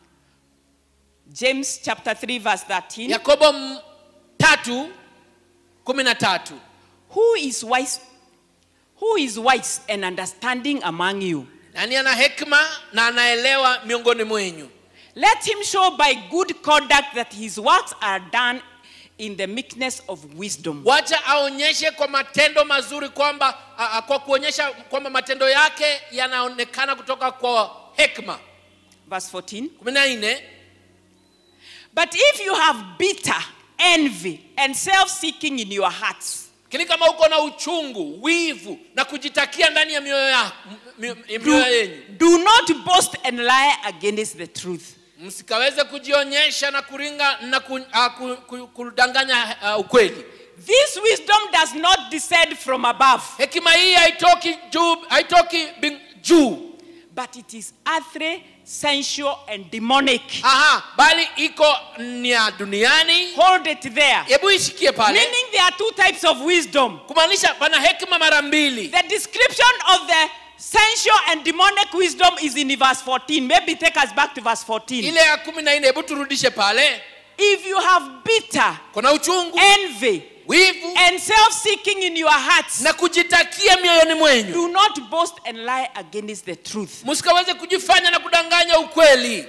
James chapter three verse thirteen. Yakobo tatu kumi na tatu. Who is wise? Who is wise and understanding among you? Nani ana hekima na anaelewa miongoni mwenyu? Let him show by good conduct that his works are done in the meekness of wisdom. Wacha aonyeshe kwa matendo mazuri kwamba kwa kuonyesha kwamba matendo yake yanaonekana kutoka kwa hekima. Verse fourteen. kumi na nne. But if you have bitter envy and self-seeking in your hearts. Kile kama uko na uchungu, wivu na kujitakia ndani ya mioyo yako, mioyo yenu. Do not boast and lie against the truth. Msikaweze kujionyesha na kuringa na kudanganya ukweli. This wisdom does not descend from above. Hekima hii haitoki juu, haitoki juu. But it is earthly, sensual and demonic. Aha, bali iko ni ya duniani. Hold it there. Hebu ishikie pale. Meaning there are two types of wisdom. Kumaanisha pana hekima mara mbili. The description of the sensual and demonic wisdom is in verse fourteen. Maybe take us back to verse fourteen. Ile ya kumi na nne, hebu turudishe pale. If you have bitter, kuna uchungu, envy, wivu and self-seeking in your hearts, na kujitakia mioyoni mwenyu, do not boast and lie against the truth. Msikaweze kujifanya na kudanganya ukweli.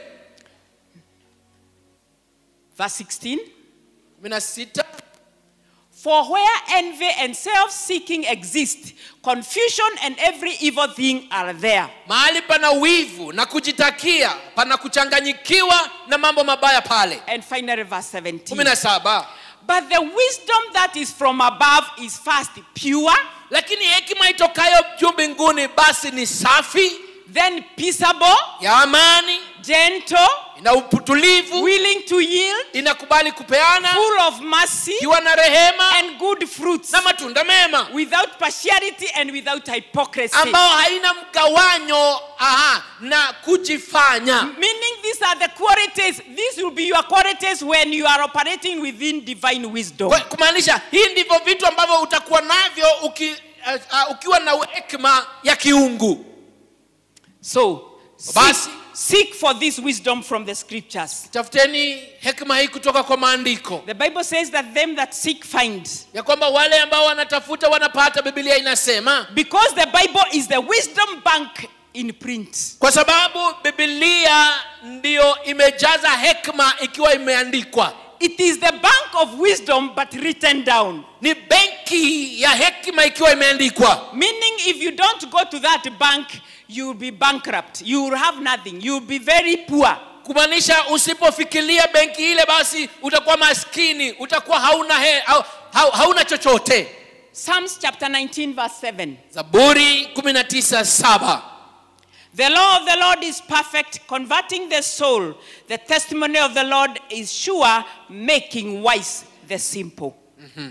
Verse sixteen. kumi na sita. For where envy and self-seeking exist, confusion and every evil thing are there. Mahali pana wivu na kujitakia, pana kuchanganyikiwa na mambo mabaya pale. And finally verse seventeen. kumi na saba. But the wisdom that is from above is first pure, lakini hekima itokayo juu mbinguni basi ni safi, then peaceable, ya amani, gentle, ina utulivu, willing to yield, inakubali kupeana, full of mercy, kiwa na rehema, and good fruits, na matunda mema, without partiality and without hypocrisy. ambao haina mgawanyo aha na kujifanya. Meaning these are the qualities, these will be your qualities when you are operating within divine wisdom. Kumaanisha hii ndivyo vitu ambavyo utakuwa navyo uki, uh, uh, ukiwa na hekima ya kiungu. So, basi seek for this wisdom from the scriptures. Tafuteni hekima hii kutoka kwa maandiko. The Bible says that them that seek find. Ya kwamba wale ambao wanatafuta wanapata. Biblia inasema because the Bible is the wisdom bank in print. Kwa sababu Biblia ndio imejaza hekima ikiwa imeandikwa. It is the bank of wisdom but written down. Ni benki ya hekima ikiwa imeandikwa. Meaning if you don't go to that bank, you will be bankrupt. You will have nothing. You will be very poor. Kumaanisha usipofikiria benki ile basi utakuwa maskini, utakuwa hauna he, ha, hauna chochote. Psalms chapter nineteen verse seven. Zaburi kumi na tisa saba. The law of the Lord is perfect, converting the soul. The testimony of the Lord is sure, making wise the simple. Mm-hmm.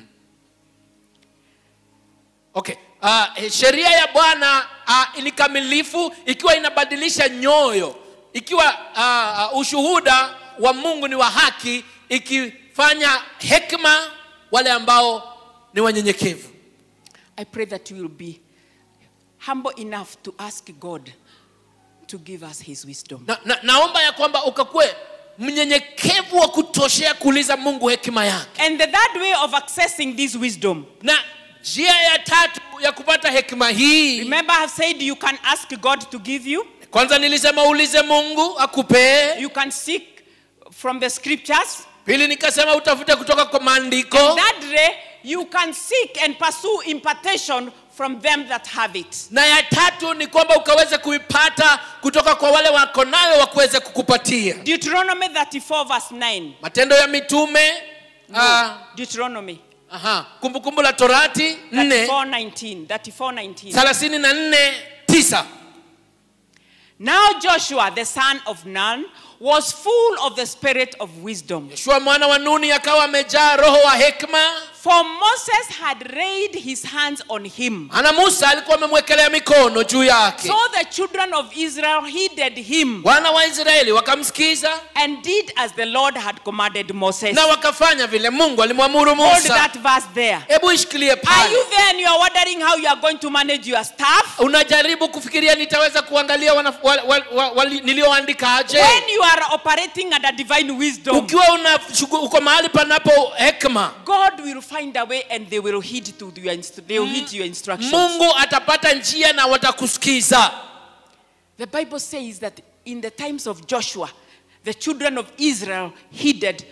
Okay. Uh, sheria ya Bwana uh, ni kamilifu ikiwa inabadilisha nyoyo. Ikiwa uh, ushuhuda wa Mungu ni wa haki, ikifanya hekima wale ambao ni wanyenyekevu. I pray that you will be humble enough to ask God to give us his wisdom. Na, na, naomba ya kwamba ukakue mnyenyekevu wa kutoshea kuuliza Mungu hekima yake. And the third way of accessing this wisdom. Na njia ya tatu ya kupata hekima hii. Remember I have said you can ask God to give you. Kwanza nilisema uulize Mungu akupe. You can seek from the scriptures. Pili nikasema utafute kutoka kwa maandiko. And thirdly, you can seek and pursue impartation from them that have it. Na ya tatu ni kwamba ukaweze kuipata kutoka kwa wale wako nayo wakuweze kukupatia. Deuteronomy thirty-four verse nine. Matendo ya Mitume. No, uh, Deuteronomy. Aha, kumbukumbu la Torati nne. thirty-four nineteen. thirty-four nineteen. thelathini na nne tisa. Now Joshua the son of Nun was full of the spirit of wisdom. Yoshua mwana wa Nuni akawa amejaa roho wa hekima. For Moses had laid his hands on him. Ana Musa alikuwa amemwekelea mikono juu yake. So the children of Israel heeded him. Wana wa Israeli wakamsikiza. And did as the Lord had commanded Moses. Na wakafanya vile Mungu alimwamuru Musa. Hold that verse there. Hebu ishikilie pale. Are you there and you are wondering how you are going to manage your staff? Unajaribu kufikiria nitaweza kuangalia wana, wal, wal, wal, wal, nilioandika aje? When you are operating under divine wisdom. Ukiwa una uko mahali panapo hekima. God will find a way and they will heed to your they will heed your instructions. Mungu atapata njia na watakusikiza. The Bible says that in the times of Joshua, the children of Israel heeded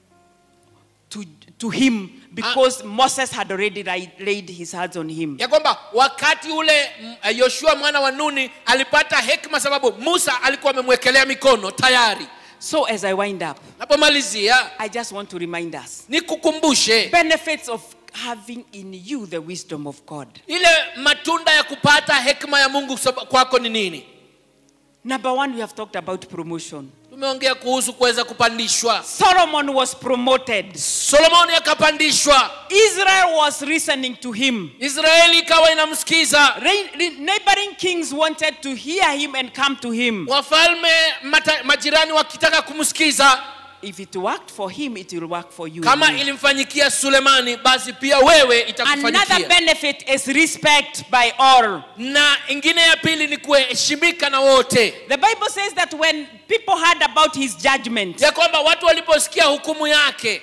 to to him because uh, Moses had already laid his hands on him. Ya kwamba wakati ule Yoshua mwana wa Nuni alipata hekima sababu Musa alikuwa amemwekelea mikono tayari. So as I wind up, napomalizia, I just want to remind us nikukumbushe benefits of having in you the wisdom of God. ile matunda ya kupata hekima ya Mungu kwako ni nini? Number one, we have talked about promotion. Tumeongea kuhusu kuweza kupandishwa. Solomon was promoted. Solomon akapandishwa. Israel was listening to him. Israeli ikawa inamsikiza. Neighboring kings wanted to hear him and come to him. Wafalme majirani wakitaka kumsikiza. If it worked for him, it will work for you. Kama ilimfanyikia Sulemani, basi pia wewe itakufanyikia. Another benefit is respect by all. Na ingine ya pili ni kuheshimika na wote. The Bible says that when people heard about his judgment, ya kwamba watu waliposikia hukumu yake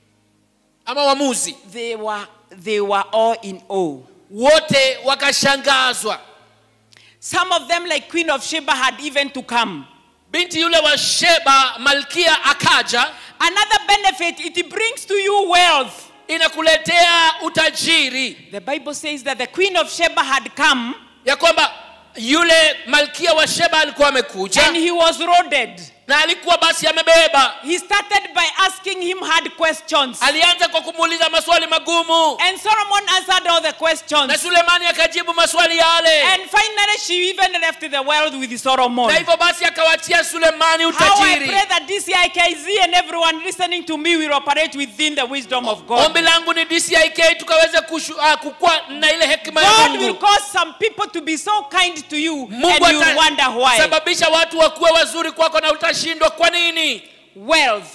ama uamuzi, they were they were all in awe. Wote wakashangazwa. Some of them, like Queen of Sheba, had even to come. Binti yule wa Sheba, Malkia akaja. Another benefit, it brings to you wealth. Inakuletea utajiri. The Bible says that the Queen of Sheba had come. Ya kwamba yule Malkia wa Sheba alikuwa amekuja. And he was loaded. Na alikuwa basi amebeba. He started by asking him hard questions. Alianza kwa kumuuliza maswali magumu. And Solomon answered all the questions. Na Sulemani akajibu maswali yale. And finally she even left the world with Solomon. Na hivyo basi akawatia Sulemani utajiri. How I pray that D C I K Z and everyone listening to me will operate within the wisdom of God. Ombi langu ni D C I K tukaweze kukua na ile hekima ya Mungu. God will cause some people to be so kind to you Mungu and you wonder why. Sababisha watu wakuwe wazuri kwako na utashindwa kwa nini? Wealth.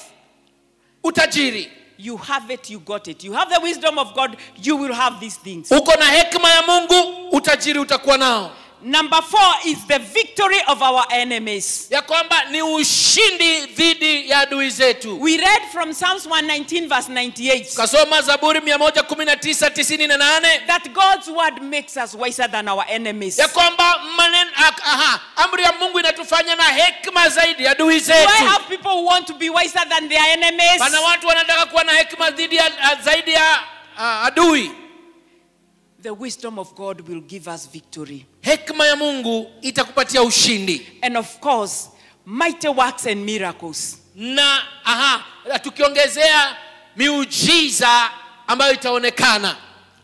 Utajiri. You have it, you got it. You have the wisdom of God, you will have these things. Uko na hekima ya Mungu, utajiri utakuwa nao. Number four is the victory of our enemies. Ya kwamba ni ushindi dhidi ya adui zetu. We read from Psalms one nineteen verse ninety-eight. Kasoma Zaburi one nineteen tisini na nane. That God's word makes us wiser than our enemies. Ya kwamba maneno aha, amri ya Mungu inatufanya na hekima zaidi ya adui zetu. Why have people who want to be wiser than their enemies? Pana watu wanataka kuwa na hekima dhidi ya zaidi ya uh, adui. The wisdom of God will give us victory. Hekima ya Mungu itakupatia ushindi. And of course, mighty works and miracles. Na aha, tukiongezea miujiza ambayo itaonekana.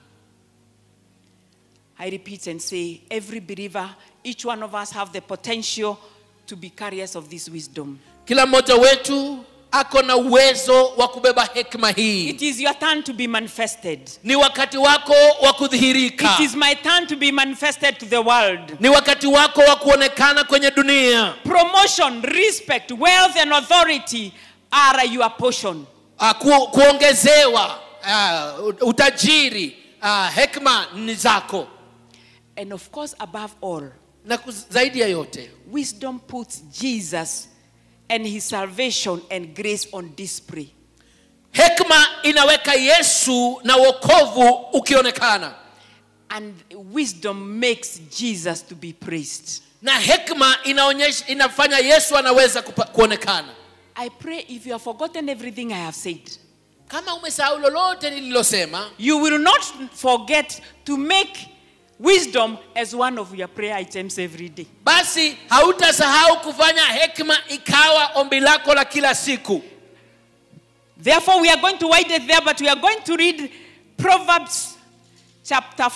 I repeat and say, every believer, each one of us have the potential to be carriers of this wisdom. Kila mmoja wetu ako na uwezo wa kubeba hekima hii. It is your turn to be manifested. Ni wakati wako wa kudhihirika. It is my turn to be manifested to the world. Ni wakati wako wa kuonekana kwenye dunia. Promotion, respect, wealth and authority are your portion. Uh, ku, kuongezewa uh, utajiri, uh, hekima ni zako. And of course, above all, na zaidi ya yote, wisdom puts Jesus and his salvation and grace on display. Hekima inaweka Yesu na wokovu ukionekana. And wisdom makes Jesus to be praised. Na hekima inaonyesha inafanya Yesu anaweza kuonekana. I pray if you have forgotten everything I have said, kama umesahau lolote nililosema, you will not forget to make wisdom as one of your prayer items every day. Basi hautasahau kufanya hekima ikawa ombi lako la kila siku. Therefore we are going to wait it there, but we are going to read Proverbs chapter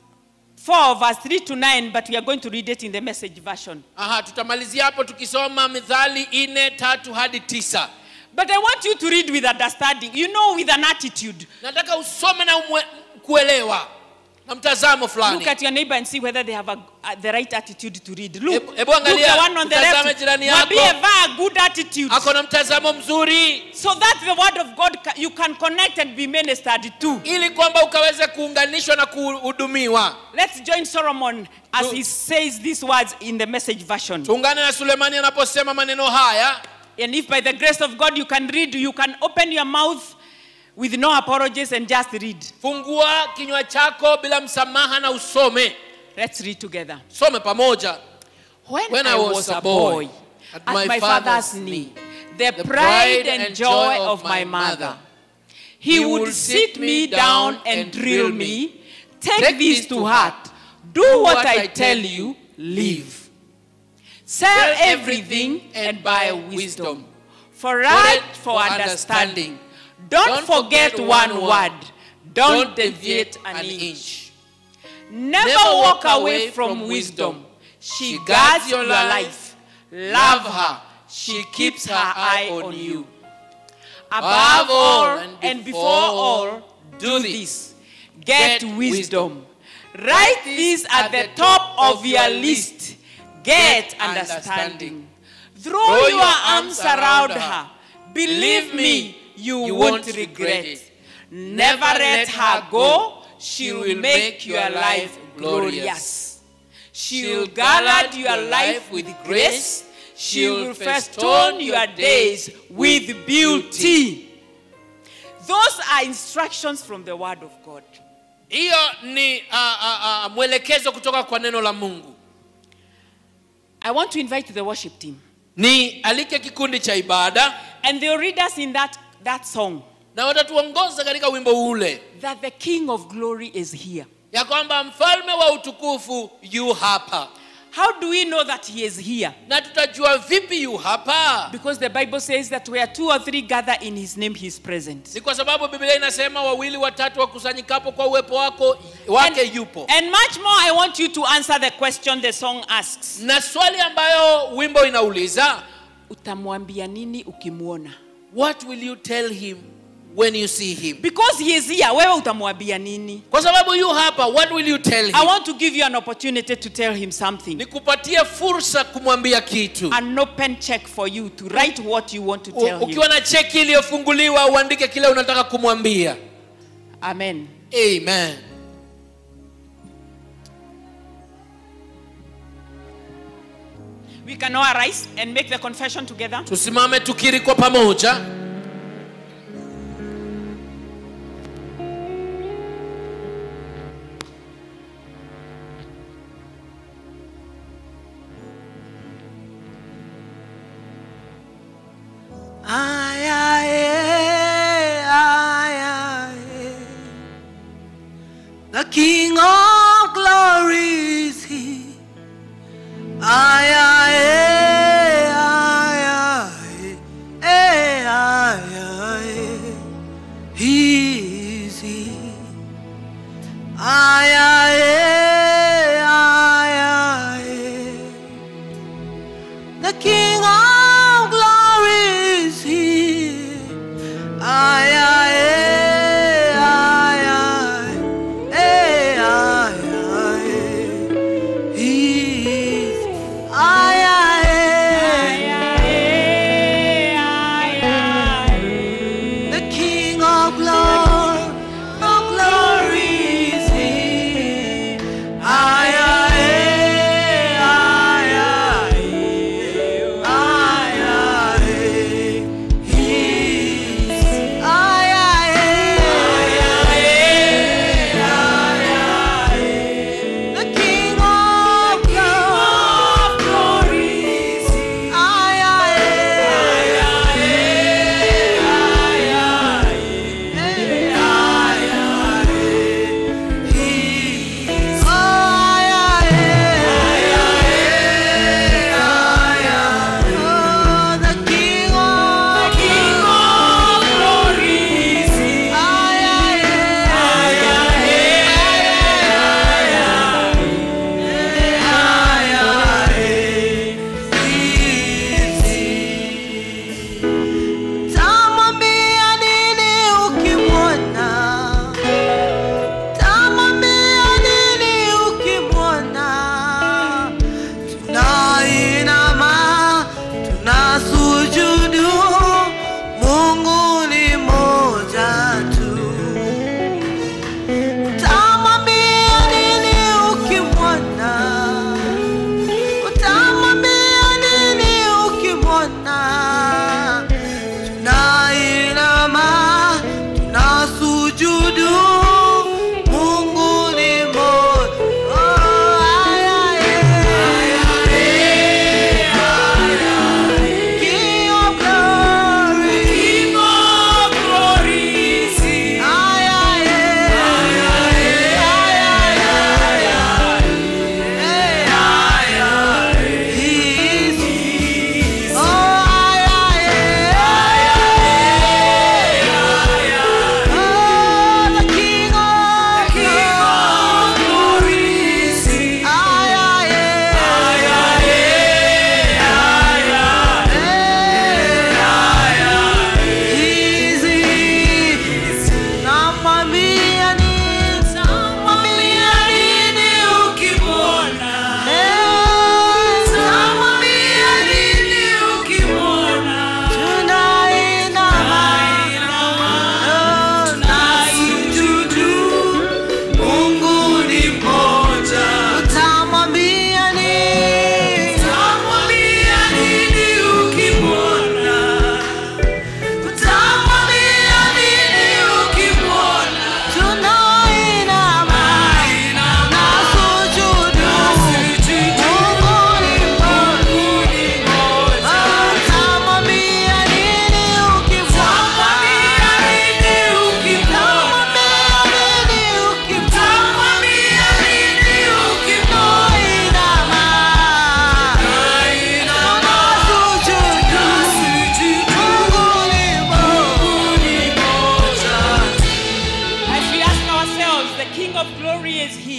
four verse three to nine, but we are going to read it in the Message version. Aha, tutamalizia hapo tukisoma Mithali nne tatu hadi tisa. But I want you to read with understanding, you know, with an attitude. Nataka usome na umwe, kuelewa na mtazamo fulani. Look at your neighbor and see whether they have a, uh, the right attitude to read. Look, Ebu, ebu look angalia, the one on the left. Maybe a good attitude. Ako na mtazamo mzuri. So that the word of God you can connect and be ministered to. Ili kwamba ukaweze kuunganishwa na kuhudumiwa. Let's join Solomon as he says these words in the Message version. Tuungane na Sulemani anaposema maneno haya. And if by the grace of God you can read, you can open your mouth with no apologies and just read. Fungua kinywa chako bila msamaha na usome. Let's read together. Some pamoja. When, when I was a boy, at, at my, my father's knee, the, the pride and joy of my mother, he would sit me down and drill me. Take this to heart. Do what I tell you, live. Sell everything and buy wisdom. For right for understanding. Don't forget one word. Don't deviate an inch. Never walk away from wisdom. She guards your life. Love her. She keeps her eye on you. Above all and before all, do this. Get wisdom. Write this at the top of your list. Get understanding. Throw your arms around her. Believe me, you won't regret it. Never let her go. She will make your life glorious. She'll guard your life with grace. She will festoon your days with beauty. Those are instructions from the Word of God. Hiyo ni uh, uh, uh, mwelekezo kutoka kwa neno la Mungu. I want to invite the worship team. Ni alike kikundi cha ibada. And they'll read us in that, that song. Na watatuongoza katika wimbo ule. That the King of Glory is here. Ya kwamba mfalme wa utukufu yu hapa. How do we know that he is here? Na tutajua vipi yu hapa? Because the Bible says that where two or three gather in his name, he is present. Ni kwa sababu Biblia inasema wawili watatu wakusanyikapo kwa uwepo wako wake and, yupo. And much more, I want you to answer the question the song asks. Na swali ambayo wimbo inauliza, utamwambia nini ukimuona? What will you tell him when you see him? Because he is here, wewe utamwambia nini? Kwa sababu yu hapa, what will you tell him? I want to give you an opportunity to tell him something. Nikupatie fursa kumwambia kitu. An open check for you to write what you want to tell him. Ukiwa na cheki iliyofunguliwa uandike kile unataka kumwambia. Amen. Amen. We can all arise and make the confession together. Tusimame tukiri kwa pamoja. Aye, aye, aye, aye. The King of Glory is here. Aye, aye, aye, aye, aye, aye.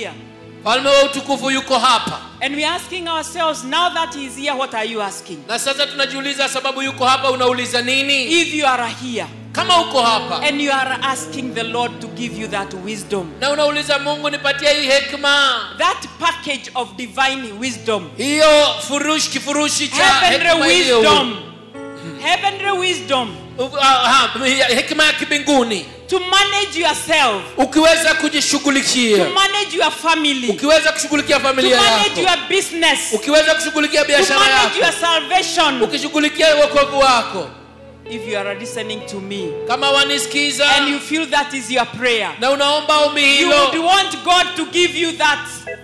here. Mfalme wa utukufu yuko hapa. And we're asking ourselves, now that he's here, what are you asking? Na sasa tunajiuliza sababu yuko hapa unauliza nini? If you are here, kama uko hapa, and you are asking the Lord to give you that wisdom, na unauliza Mungu nipatie hii hekima, that package of divine wisdom, hiyo furushi kifurushi cha heavenly wisdom, heavenly wisdom, hekima ya kibinguni, to manage yourself, ukiweza kujishughulikia, to manage your family, ukiweza kushughulikia familia yako, to manage your business, ukiweza kushughulikia biashara yako, to manage your salvation, ukishughulikia wokovu wako. If you are listening to me, kama wanisikiza, and you feel that is your prayer, na unaomba ombi hilo, you would want God to give you that,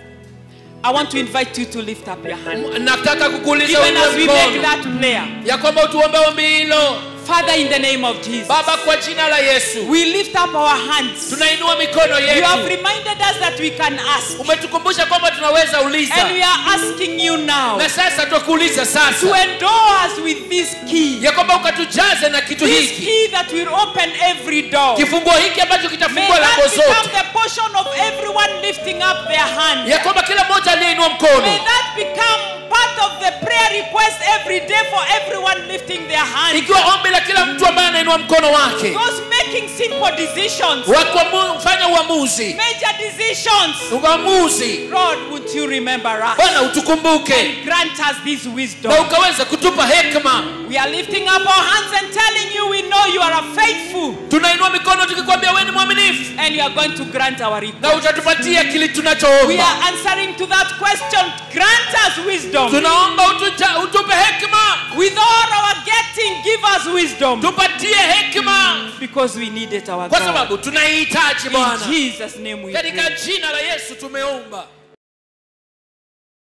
I want to invite you to lift up your hand. Nataka kukuuliza even as we make that prayer, ya kwamba utuombe ombi hilo. Father, in the name of Jesus, Baba, kwa jina la Yesu, we lift up our hands. Tunainua mikono yetu. You have reminded us that we can ask. Umetukumbusha kwamba tunaweza uliza. And we are asking you now, na sasa tukuuliza sasa, to endow us with this key. Ya kwamba ukatujaze na kitu hiki. This key that will open every door. Kifunguo hiki ambacho kitafungua lango zote. May that become the portion of everyone lifting up their hand. Ya kwamba kila mmoja aliyeinua mkono. May that become part of the prayer request every day for everyone lifting their hand. Ikiwa ombi la kila mtu ambaye anainua mkono wake. Those making simple decisions. Wakufanya uamuzi. Major decisions. Uamuzi. Lord, would you remember us? Bwana utukumbuke. And grant us this wisdom. Na ukaweza kutupa hekima. We are lifting up our hands and telling you we know you are faithful. Tunainua mikono tukikwambia wewe ni mwaminifu. And you are going to grant our request. Na utatupatia kile tunachoomba. We are answering to that question. Grant us wisdom. Tunaomba utupe hekima. With all our getting, give us wisdom. Tupatie hekima. Because we need it, our God. Kwa sababu tunahitaji Bwana. In Jesus' name we pray. Katika jina la Yesu tumeomba.